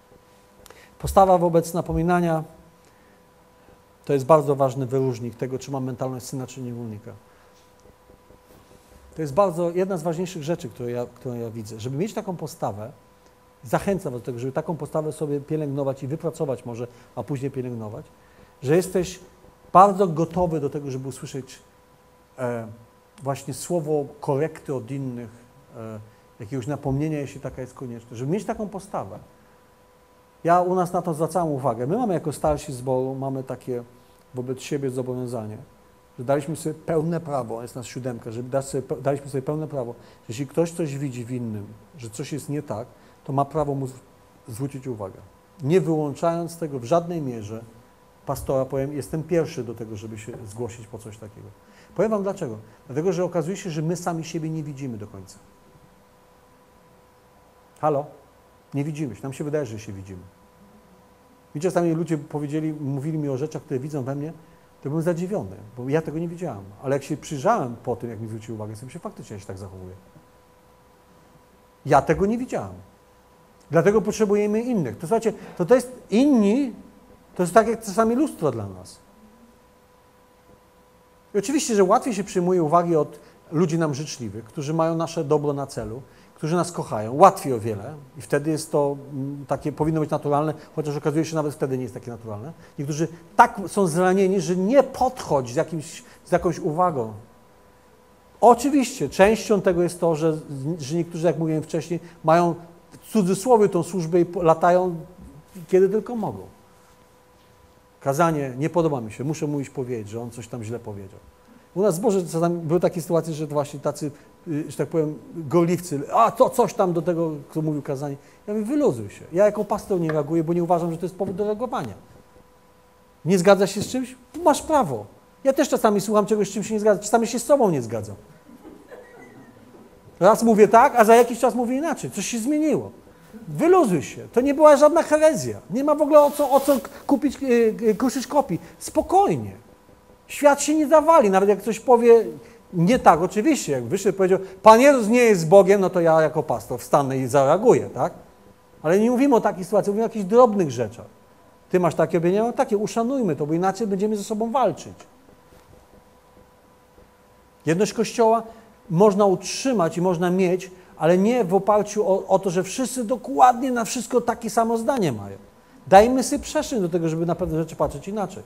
A: Postawa wobec napominania to jest bardzo ważny wyróżnik tego, czy mam mentalność syna, czy niewolnika. To jest bardzo jedna z ważniejszych rzeczy, które ja, którą ja widzę. Żeby mieć taką postawę, zachęcam do tego, żeby taką postawę sobie pielęgnować i wypracować może, a później pielęgnować, że jesteś bardzo gotowy do tego, żeby usłyszeć e, właśnie słowo korekty od innych, e, jakiegoś napomnienia, jeśli taka jest konieczna. Żeby mieć taką postawę. Ja u nas na to zwracam uwagę. My mamy jako starsi zboru, mamy takie wobec siebie zobowiązanie, że daliśmy sobie pełne prawo, jest nas siódemka, żeby dać sobie, daliśmy sobie pełne prawo, że jeśli ktoś coś widzi w innym, że coś jest nie tak, to ma prawo mu zwrócić uwagę. Nie wyłączając tego w żadnej mierze, pastora powiem, jestem pierwszy do tego, żeby się zgłosić po coś takiego. Powiem wam dlaczego. Dlatego, że okazuje się, że my sami siebie nie widzimy do końca. Halo? Nie widzimy się. Nam się wydaje, że się widzimy. I czasami ludzie powiedzieli, mówili mi o rzeczach, które widzą we mnie, to byłem zadziwiony, bo ja tego nie widziałem. Ale jak się przyjrzałem po tym, jak mi zwrócił uwagę, sobie się faktycznie się tak zachowuje. Ja tego nie widziałem. Dlatego potrzebujemy innych. To słuchajcie, to, to jest inni, to jest tak jak czasami lustro dla nas. I oczywiście, że łatwiej się przyjmuje uwagi od ludzi nam życzliwych, którzy mają nasze dobro na celu, którzy nas kochają. Łatwiej o wiele i wtedy jest to takie, powinno być naturalne, chociaż okazuje się, że nawet wtedy nie jest takie naturalne. Niektórzy tak są zranieni, że nie podchodź z, jakimś, z jakąś uwagą. Oczywiście, częścią tego jest to, że, że niektórzy, jak mówiłem wcześniej, mają w cudzysłowie tą służbę i latają, kiedy tylko mogą. Kazanie, nie podoba mi się, muszę mu iść powiedzieć, że on coś tam źle powiedział. U nas w zborze były takie sytuacje, że właśnie tacy, że tak powiem, gorliwcy, a to coś tam do tego, kto mówił kazanie. Ja mówię, wyluzuj się. Ja jako pastor nie reaguję, bo nie uważam, że to jest powód do reagowania. Nie zgadza się z czymś? Masz prawo. Ja też czasami słucham czegoś, z czym się nie zgadzam. Czasami się z sobą nie zgadzam. Raz mówię tak, a za jakiś czas mówię inaczej. Coś się zmieniło. Wyluzuj się. To nie była żadna herezja. Nie ma w ogóle o co, o co kupić, yy, kruszyć kopii. Spokojnie. Świat się nie zawali. Nawet jak ktoś powie nie tak, oczywiście, jak wyszedł i powiedział, Pan Jezus nie jest Bogiem, no to ja jako pastor wstanę i zareaguję, tak? Ale nie mówimy o takiej sytuacji, mówimy o jakichś drobnych rzeczach. Ty masz takie, ja mam takie, uszanujmy to, bo inaczej będziemy ze sobą walczyć. Jedność Kościoła można utrzymać i można mieć, ale nie w oparciu o, o to, że wszyscy dokładnie na wszystko takie samo zdanie mają. Dajmy sobie przestrzeń do tego, żeby na pewne rzeczy patrzeć inaczej.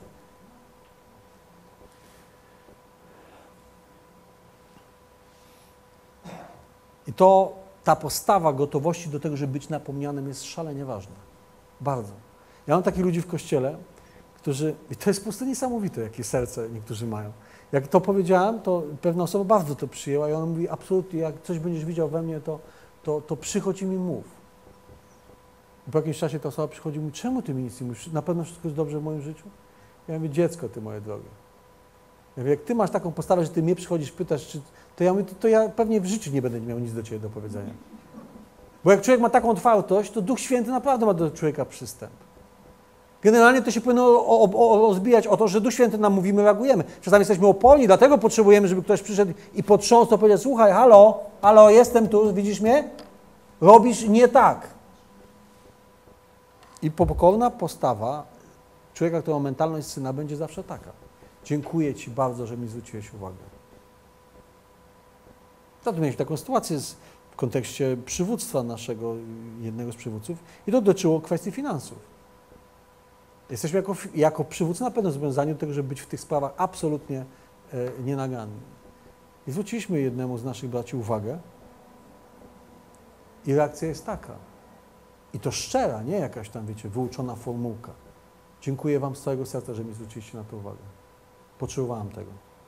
A: I I to, ta postawa gotowości do tego, żeby być napomnianym, jest szalenie ważna. Bardzo. Ja mam takich ludzi w kościele, którzy, i to jest po prostu niesamowite, jakie serce niektórzy mają. Jak to powiedziałem, to pewna osoba bardzo to przyjęła i ona mówi, absolutnie, jak coś będziesz widział we mnie, to, to, to przychodź i mi mów. I po jakimś czasie ta osoba przychodzi i mówi, czemu ty mi nic nie mówisz? Na pewno wszystko jest dobrze w moim życiu? Ja mówię, dziecko ty moje drogie. Ja mówię, jak ty masz taką postawę, że ty mnie przychodzisz, pytasz, czy, to ja mówię, to, to ja pewnie w życiu nie będę miał nic do ciebie do powiedzenia. Bo jak człowiek ma taką otwartość, to Duch Święty naprawdę ma do człowieka przystęp. Generalnie to się powinno o, o, o, rozbijać o to, że Duch Święty nam mówi, my reagujemy. Czasami jesteśmy opolni, dlatego potrzebujemy, żeby ktoś przyszedł i potrząsnął, powiedział, słuchaj, halo, halo, jestem tu, widzisz mnie? Robisz nie tak. I pokorna postawa człowieka, który ma mentalność syna, będzie zawsze taka. Dziękuję Ci bardzo, że mi zwróciłeś uwagę. Zatem mieliśmy taką sytuację z, w kontekście przywództwa naszego, jednego z przywódców i to dotyczyło kwestii finansów. Jesteśmy jako, jako przywódcy na pewno zobowiązani do tego, żeby być w tych sprawach absolutnie e, nienaganni. I zwróciliśmy jednemu z naszych braci uwagę i reakcja jest taka. I to szczera, nie jakaś tam, wiecie, wyuczona formułka. Dziękuję Wam z całego serca, że mi zwróciliście na to uwagę. Potrzebowałem tego.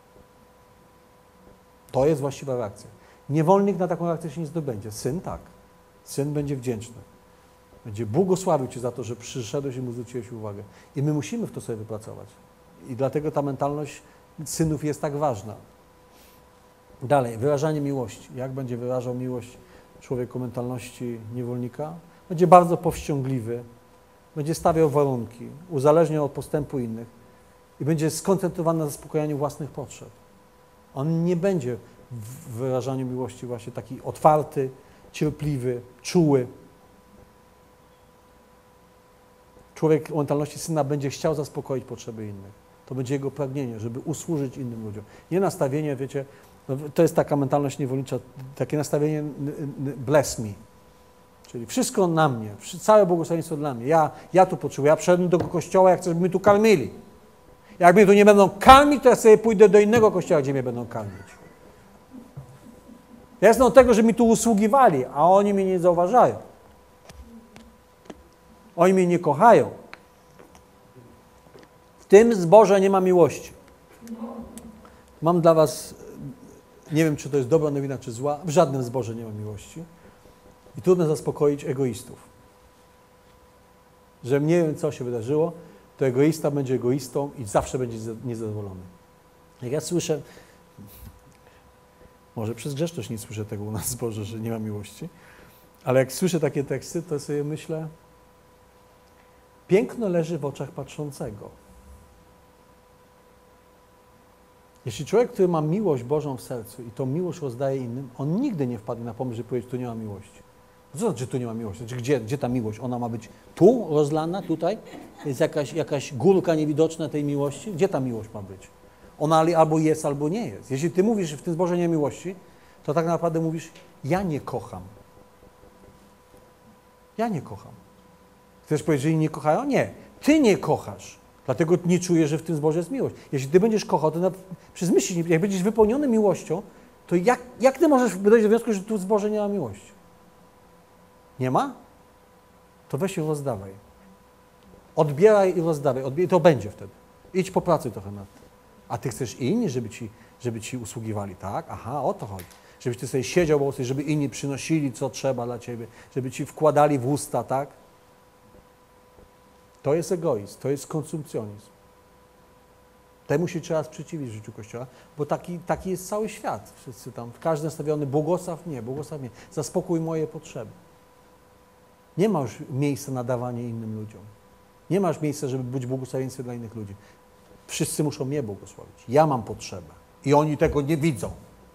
A: To jest właściwa reakcja. Niewolnik na taką reakcję się nie zdobędzie. Syn tak. Syn będzie wdzięczny. Będzie błogosławił Cię za to, że przyszedłeś i mu zwróciłeś uwagę. I my musimy w to sobie wypracować. I dlatego ta mentalność synów jest tak ważna. Dalej, wyrażanie miłości. Jak będzie wyrażał miłość człowiek o mentalności niewolnika? Będzie bardzo powściągliwy, będzie stawiał warunki, uzależniał od postępu innych i będzie skoncentrowany na zaspokojaniu własnych potrzeb. On nie będzie w wyrażaniu miłości właśnie taki otwarty, cierpliwy, czuły. Człowiek o mentalności syna będzie chciał zaspokoić potrzeby innych. To będzie jego pragnienie, żeby usłużyć innym ludziom. Nie nastawienie, wiecie, to jest taka mentalność niewolnicza, takie nastawienie bless me. Czyli wszystko na mnie, całe błogosławieństwo dla mnie. Ja, ja tu potrzebuję, ja przyszedłem do tego kościoła, jak chcę, żeby mnie tu karmili. Jak mnie tu nie będą karmić, to ja sobie pójdę do innego kościoła, gdzie mnie będą karmić. Ja jestem od tego, że mi tu usługiwali, a oni mnie nie zauważają. Oni mnie nie kochają. W tym zborze nie ma miłości. Mam dla was, nie wiem, czy to jest dobra nowina, czy zła, w żadnym zborze nie ma miłości. I trudno zaspokoić egoistów. Że nie wiem, co się wydarzyło, to egoista będzie egoistą i zawsze będzie niezadowolony. Jak ja słyszę, może przez grzeszność nie słyszę tego u nas w zborze, że nie ma miłości, ale jak słyszę takie teksty, to sobie myślę, piękno leży w oczach patrzącego. Jeśli człowiek, który ma miłość Bożą w sercu i tą miłość rozdaje innym, on nigdy nie wpadnie na pomysł, że powiedzieć, tu nie ma miłości. Co znaczy, że tu nie ma miłości? Znaczy, gdzie, gdzie ta miłość? Ona ma być tu rozlana, tutaj? Jest jakaś, jakaś górka niewidoczna tej miłości? Gdzie ta miłość ma być? Ona albo jest, albo nie jest. Jeśli ty mówisz, że w tym zborze nie ma miłości, to tak naprawdę mówisz, ja nie kocham. Ja nie kocham. Chcesz powiedzieć, że inni nie kochają? Nie. Ty nie kochasz. Dlatego nie czujesz, że w tym zborze jest miłość. Jeśli ty będziesz kochał, to na, przez myśl, jak będziesz wypełniony miłością, to jak, jak ty możesz dojść do wniosku, że tu w zborze nie ma miłości? Nie ma? To weź ją rozdawaj. Odbieraj i rozdawaj. Odbieraj, to będzie wtedy. Idź po pracy trochę nad tym. A ty chcesz inni, żeby ci, żeby ci usługiwali, tak? Aha, o to chodzi. Żebyś ty sobie siedział, bo żeby inni przynosili, co trzeba dla ciebie. Żeby ci wkładali w usta, tak? To jest egoizm, to jest konsumpcjonizm. Temu się trzeba sprzeciwić w życiu Kościoła, bo taki, taki jest cały świat. Wszyscy tam, każdy nastawiony, błogosław nie, błogosław nie. Zaspokój moje potrzeby. Nie ma już miejsca na dawanie innym ludziom. Nie masz miejsca, żeby być błogosławieństwem dla innych ludzi. Wszyscy muszą mnie błogosławić. Ja mam potrzebę. I oni tego nie widzą.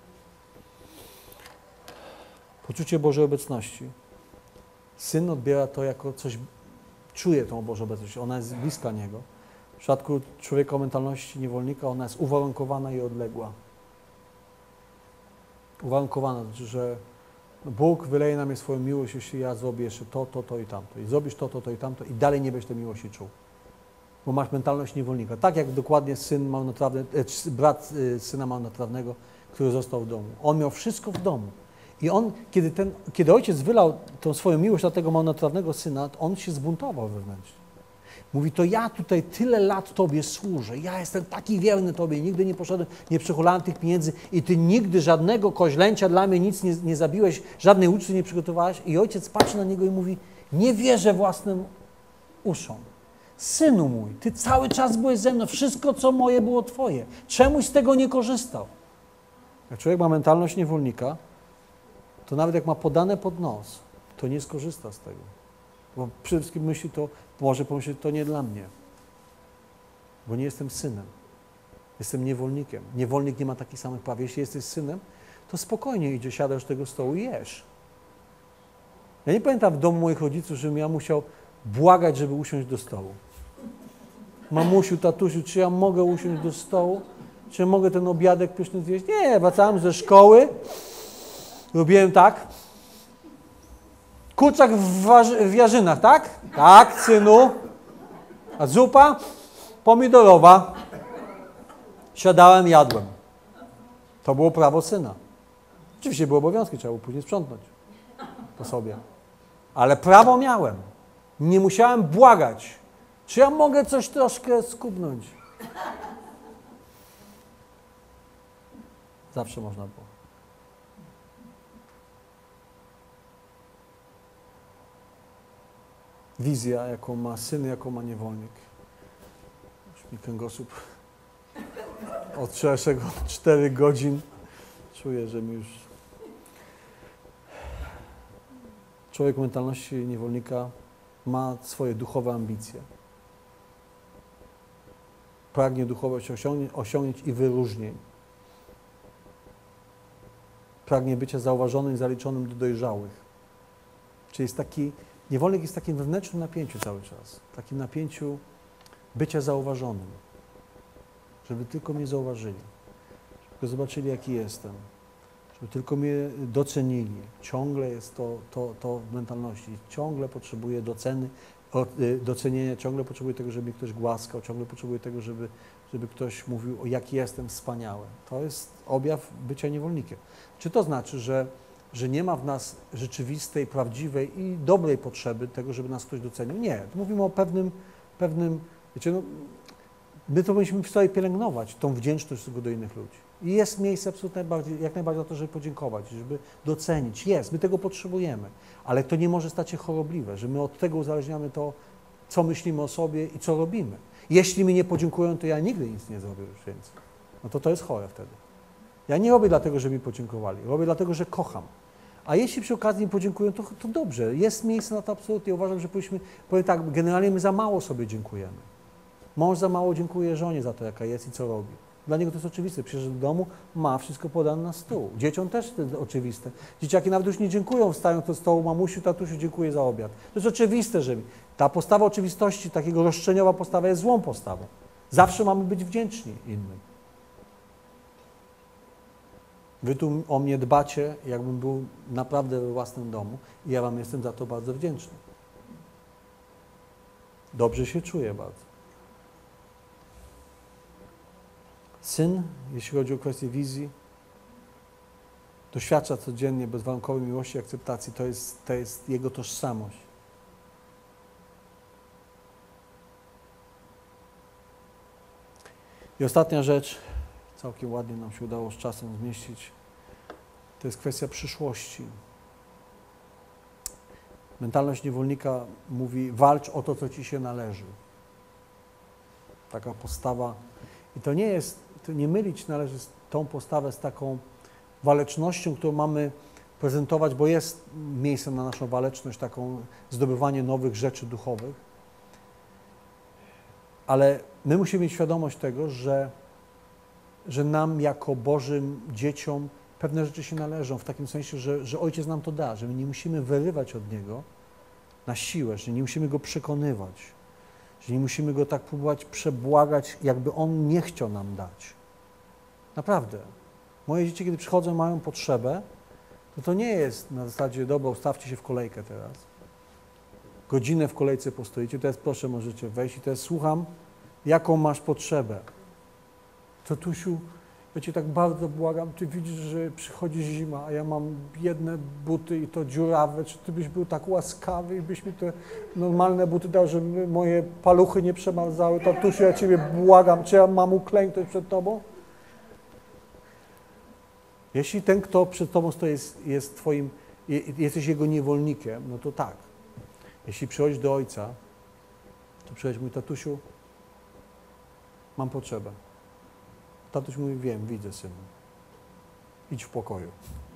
A: Poczucie Bożej obecności. Syn odbiera to jako coś, czuje tą Bożą obecność. Ona jest bliska Niego. W przypadku człowieka o mentalności niewolnika ona jest uwarunkowana i odległa. Uwarunkowana, to znaczy, że Bóg wyleje na mnie swoją miłość, jeśli ja zrobię jeszcze to, to, to i tamto. I zrobisz to, to, to i tamto i dalej nie będziesz tej miłości czuł. Bo masz mentalność niewolnika. Tak jak dokładnie syn marnotrawny, brat syna marnotrawnego, który został w domu. On miał wszystko w domu. I on, kiedy, ten, kiedy ojciec wylał tą swoją miłość dla tego marnotrawnego syna, on się zbuntował wewnętrznie. Mówi, to ja tutaj tyle lat Tobie służę, ja jestem taki wierny Tobie, nigdy nie poszedłem, nie przechulałem tych pieniędzy i Ty nigdy żadnego koźlęcia dla mnie nic nie, nie zabiłeś, żadnej uczty nie przygotowałeś. I ojciec patrzy na niego i mówi, nie wierzę własnym uszom. Synu mój, Ty cały czas byłeś ze mną, wszystko co moje było Twoje. Czemuś z tego nie korzystał? Jak człowiek ma mentalność niewolnika, to nawet jak ma podane pod nos, to nie skorzysta z tego. Bo przede wszystkim myśli to, może pomyśleć, to nie dla mnie, bo nie jestem synem, jestem niewolnikiem. Niewolnik nie ma takich samych praw. Jeśli jesteś synem, to spokojnie idzie, siadasz do tego stołu i jesz. Ja nie pamiętam w domu moich rodziców, żebym ja musiał błagać, żeby usiąść do stołu. Mamusiu, tatusiu, czy ja mogę usiąść do stołu? Czy ja mogę ten obiadek pyszny zjeść? Nie, wracałem ze szkoły, robiłem tak. Kurczak w, w jarzynach, tak? Tak, synu. A zupa pomidorowa. Siadałem, jadłem. To było prawo syna. Oczywiście były obowiązki, trzeba było później sprzątnąć po sobie. Ale prawo miałem. Nie musiałem błagać. Czy ja mogę coś troszkę skubnąć? Zawsze można było. Wizja, jaką ma syn, jaką ma niewolnik. Już mi kręgosłup od wczorajszego cztery godzin. Czuję, że mi już... Człowiek w mentalności niewolnika ma swoje duchowe ambicje. Pragnie duchowość osiągnięć, osiągnięć i wyróżnień. Pragnie bycia zauważonym i zaliczonym do dojrzałych. Czyli jest taki... Niewolnik jest w takim wewnętrznym napięciu cały czas. W takim napięciu bycia zauważonym. Żeby tylko mnie zauważyli. Żeby tylko zobaczyli, jaki jestem. Żeby tylko mnie docenili. Ciągle jest to, to, to w mentalności. Ciągle potrzebuję doceny, docenienia, ciągle potrzebuję tego, żeby mnie ktoś głaskał, ciągle potrzebuję tego, żeby, żeby ktoś mówił, o jaki jestem wspaniały. To jest objaw bycia niewolnikiem. Czy to znaczy, że że nie ma w nas rzeczywistej, prawdziwej i dobrej potrzeby tego, żeby nas ktoś docenił? Nie. Tu mówimy o pewnym, pewnym wiecie, no, my to powinniśmy w sobie pielęgnować, tą wdzięczność do innych ludzi. I jest miejsce absolutnie najbardziej, jak najbardziej na to, żeby podziękować, żeby docenić. Jest, my tego potrzebujemy, ale to nie może stać się chorobliwe, że my od tego uzależniamy to, co myślimy o sobie i co robimy. Jeśli mi nie podziękują, to ja nigdy nic nie zrobię już więcej. No to to jest chore wtedy. Ja nie robię dlatego, żeby mi podziękowali. Robię dlatego, że kocham. A jeśli przy okazji mi podziękują, to, to dobrze. Jest miejsce na to absolutnie. Uważam, że powinniśmy, powiem tak, generalnie my za mało sobie dziękujemy. Mąż za mało dziękuje żonie za to, jaka jest i co robi. Dla niego to jest oczywiste. Przyjeżdża do domu, ma wszystko podane na stół. Dzieciom też to jest oczywiste. Dzieciaki nawet już nie dziękują, wstają do stołu, mamusiu, tatusiu, dziękuję za obiad. To jest oczywiste, że ta postawa oczywistości, takiego roszczeniowa postawa jest złą postawą. Zawsze mamy być wdzięczni innym. Wy tu o mnie dbacie, jakbym był naprawdę we własnym domu i ja wam jestem za to bardzo wdzięczny. Dobrze się czuję bardzo. Syn, jeśli chodzi o kwestię wizji, doświadcza codziennie bezwarunkowej miłości i akceptacji. To jest, to jest jego tożsamość. I ostatnia rzecz, całkiem ładnie nam się udało z czasem zmieścić, to jest kwestia przyszłości. Mentalność niewolnika mówi, walcz o to, co ci się należy. Taka postawa. I to nie jest, to nie mylić należy tą postawę z taką walecznością, którą mamy prezentować, bo jest miejsce na naszą waleczność, taką zdobywanie nowych rzeczy duchowych. Ale my musimy mieć świadomość tego, że, że nam jako Bożym dzieciom pewne rzeczy się należą, w takim sensie, że, że Ojciec nam to da, że my nie musimy wyrywać od Niego na siłę, że nie musimy Go przekonywać, że nie musimy Go tak próbować przebłagać, jakby On nie chciał nam dać. Naprawdę. Moje dzieci, kiedy przychodzą, mają potrzebę, to to nie jest na zasadzie, dobra, ustawcie się w kolejkę teraz. Godzinę w kolejce postoicie, teraz proszę, możecie wejść i teraz słucham, jaką masz potrzebę. Tatusiu, Ja Cię tak bardzo błagam, Ty widzisz, że przychodzi zima, a ja mam biedne buty i to dziurawe, czy Ty byś był tak łaskawy i byś mi te normalne buty dał, żeby moje paluchy nie przemarzały. Tatusiu, ja Ciebie błagam, czy ja mam uklęknąć przed Tobą? Jeśli ten, kto przed Tobą stoi, jest, jest Twoim, jesteś Jego niewolnikiem, no to tak. Jeśli przychodzisz do Ojca, to przychodź, mój tatusiu, mam potrzebę. Tatuś mówi, wiem, widzę, synu. Idź w pokoju.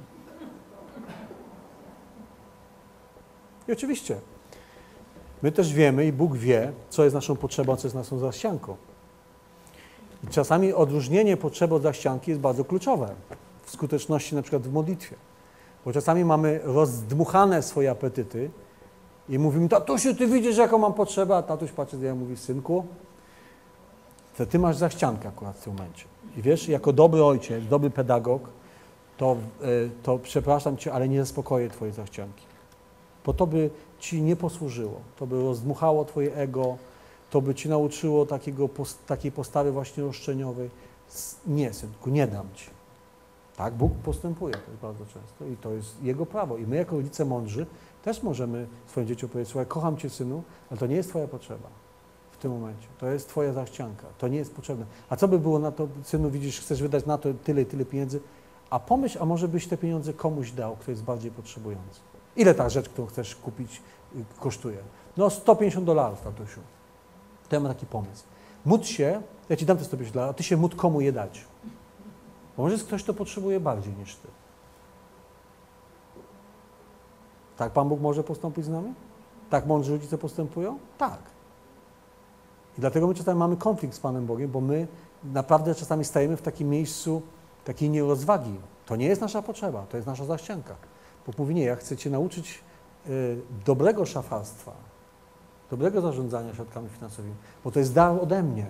A: I oczywiście, my też wiemy i Bóg wie, co jest naszą potrzebą, co jest naszą zachcianką. I czasami odróżnienie potrzeby od zachcianki jest bardzo kluczowe w skuteczności na przykład w modlitwie. Bo czasami mamy rozdmuchane swoje apetyty i mówimy, tatusiu, ty widzisz, jaką mam potrzebę, a tatuś patrzy i mówi, synku, to ty masz zachciankę akurat w tym momencie. I wiesz, jako dobry ojciec, dobry pedagog, to, to przepraszam cię, ale nie zaspokoję twojej zachcianki. Bo to by ci nie posłużyło, to by rozdmuchało twoje ego, to by ci nauczyło takiego, takiej postawy właśnie roszczeniowej. Nie, synku, nie dam ci. Tak, Bóg postępuje też bardzo często i to jest Jego prawo. I my jako rodzice mądrzy też możemy swoim dzieciom powiedzieć, słuchaj, kocham cię, synu, ale to nie jest twoja potrzeba w tym momencie. To jest twoja zachcianka, to nie jest potrzebne. A co by było na to, synu, widzisz, chcesz wydać na to tyle i tyle pieniędzy, a pomyśl, a może byś te pieniądze komuś dał, kto jest bardziej potrzebujący. Ile ta rzecz, którą chcesz kupić, kosztuje? No sto pięćdziesiąt dolarów, tatusiu. To ja mam taki pomysł. Módl się, ja ci dam te sto pięćdziesiąt dolarów, a ty się módl komu je dać. Bo może jest ktoś, kto potrzebuje bardziej niż ty. Tak Pan Bóg może postąpić z nami? Tak mądrzy rodzice postępują? Tak. I dlatego my czasami mamy konflikt z Panem Bogiem, bo my naprawdę czasami stajemy w takim miejscu takiej nierozwagi. To nie jest nasza potrzeba, to jest nasza zachcianka. Bóg mówi, nie, ja chcę cię nauczyć y, dobrego szafarstwa, dobrego zarządzania środkami finansowymi, bo to jest dar ode mnie.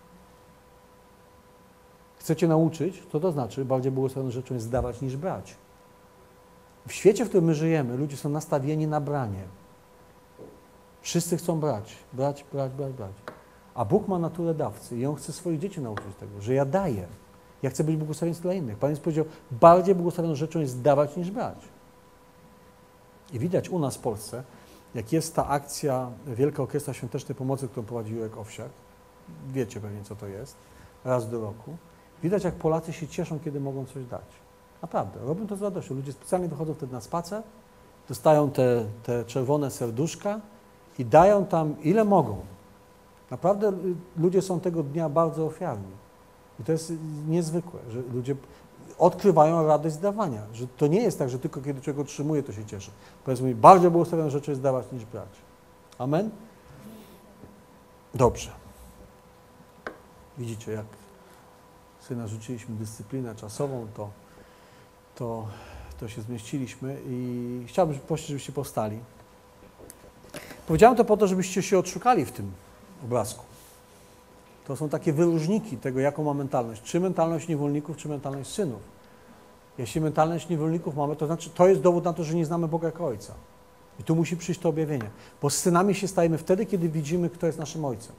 A: Chcę cię nauczyć, co to znaczy, bardziej błogosławioną rzeczą jest dawać niż brać. W świecie, w którym my żyjemy, ludzie są nastawieni na branie. Wszyscy chcą brać, brać, brać, brać, brać. A Bóg ma naturę dawcy i On chce swoich dzieci nauczyć tego, że ja daję. Ja chcę być błogosławieństwem dla innych. Pan Jezus powiedział, bardziej błogosławioną rzeczą jest dawać niż brać. I widać u nas w Polsce, jak jest ta akcja Wielka Orkiestra Świątecznej Pomocy, którą prowadzi Jurek Owsiak. Wiecie pewnie, co to jest. Raz do roku. Widać, jak Polacy się cieszą, kiedy mogą coś dać. Naprawdę, robią to z radością. Ludzie specjalnie wychodzą wtedy na spacer, dostają te, te czerwone serduszka i dają tam, ile mogą. Naprawdę ludzie są tego dnia bardzo ofiarni. I to jest niezwykłe, że ludzie odkrywają radość z dawania. Że to nie jest tak, że tylko kiedy czego otrzymuje, to się cieszy. Powiedzmy mi, bardziej błogosławioną rzeczą jest dawać niż brać. Amen? Dobrze. Widzicie, jak sobie narzuciliśmy dyscyplinę czasową, to, to, to się zmieściliśmy i chciałbym prosić, żebyście powstali. Powiedziałem to po to, żebyście się odszukali w tym obrazku. To są takie wyróżniki tego, jaką ma mentalność. Czy mentalność niewolników, czy mentalność synów. Jeśli mentalność niewolników mamy, to znaczy to jest dowód na to, że nie znamy Boga jako Ojca. I tu musi przyjść to objawienie. Bo z synami się stajemy wtedy, kiedy widzimy, kto jest naszym Ojcem.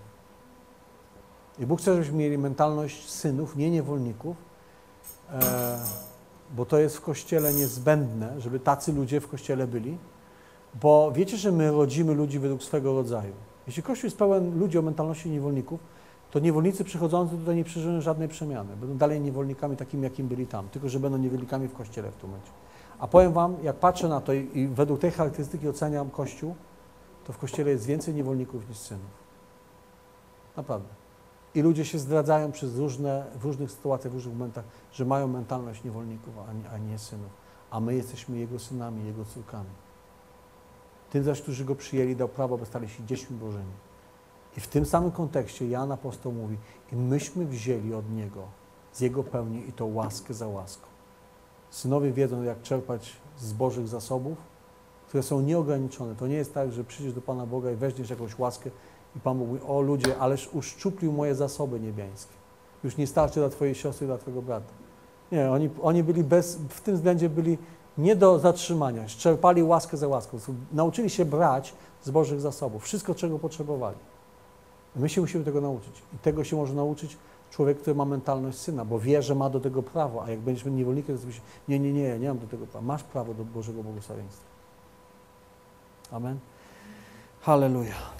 A: I Bóg chce, żebyśmy mieli mentalność synów, nie niewolników, e, bo to jest w Kościele niezbędne, żeby tacy ludzie w Kościele byli, bo wiecie, że my rodzimy ludzi według swego rodzaju. Jeśli Kościół jest pełen ludzi o mentalności niewolników, to niewolnicy przychodzący tutaj nie przeżyją żadnej przemiany. Będą dalej niewolnikami takimi, jakim byli tam, tylko że będą niewolnikami w Kościele w tym momencie. A powiem wam, jak patrzę na to i, i według tej charakterystyki oceniam Kościół, to w Kościele jest więcej niewolników niż synów. Naprawdę. I ludzie się zdradzają przez różne, w różnych sytuacjach, w różnych momentach, że mają mentalność niewolników, a nie, a nie synów. A my jesteśmy Jego synami, Jego córkami. Tym zaś, którzy Go przyjęli, dał prawo, by stali się dziećmi Bożymi. I w tym samym kontekście Jan apostoł mówi, i myśmy wzięli od Niego, z Jego pełni i to łaskę za łaską. Synowie wiedzą, jak czerpać z Bożych zasobów, które są nieograniczone. To nie jest tak, że przyjdziesz do Pana Boga i weźmiesz jakąś łaskę i Pan mówi, o ludzie, ależ uszczuplił moje zasoby niebiańskie. Już nie starczy dla Twojej siostry i dla Twojego brata. Nie, oni, oni byli bez, w tym względzie byli nie do zatrzymania. Czerpali łaskę za łaską. Nauczyli się brać z Bożych zasobów. Wszystko, czego potrzebowali. My się musimy tego nauczyć. I tego się może nauczyć Człowiek, który ma mentalność syna, bo wie, że ma do tego prawo, a jak będziesz niewolnikiem, to myślisz, nie, nie, nie, ja nie mam do tego prawa. Masz prawo do Bożego błogosławieństwa. Amen. Halleluja.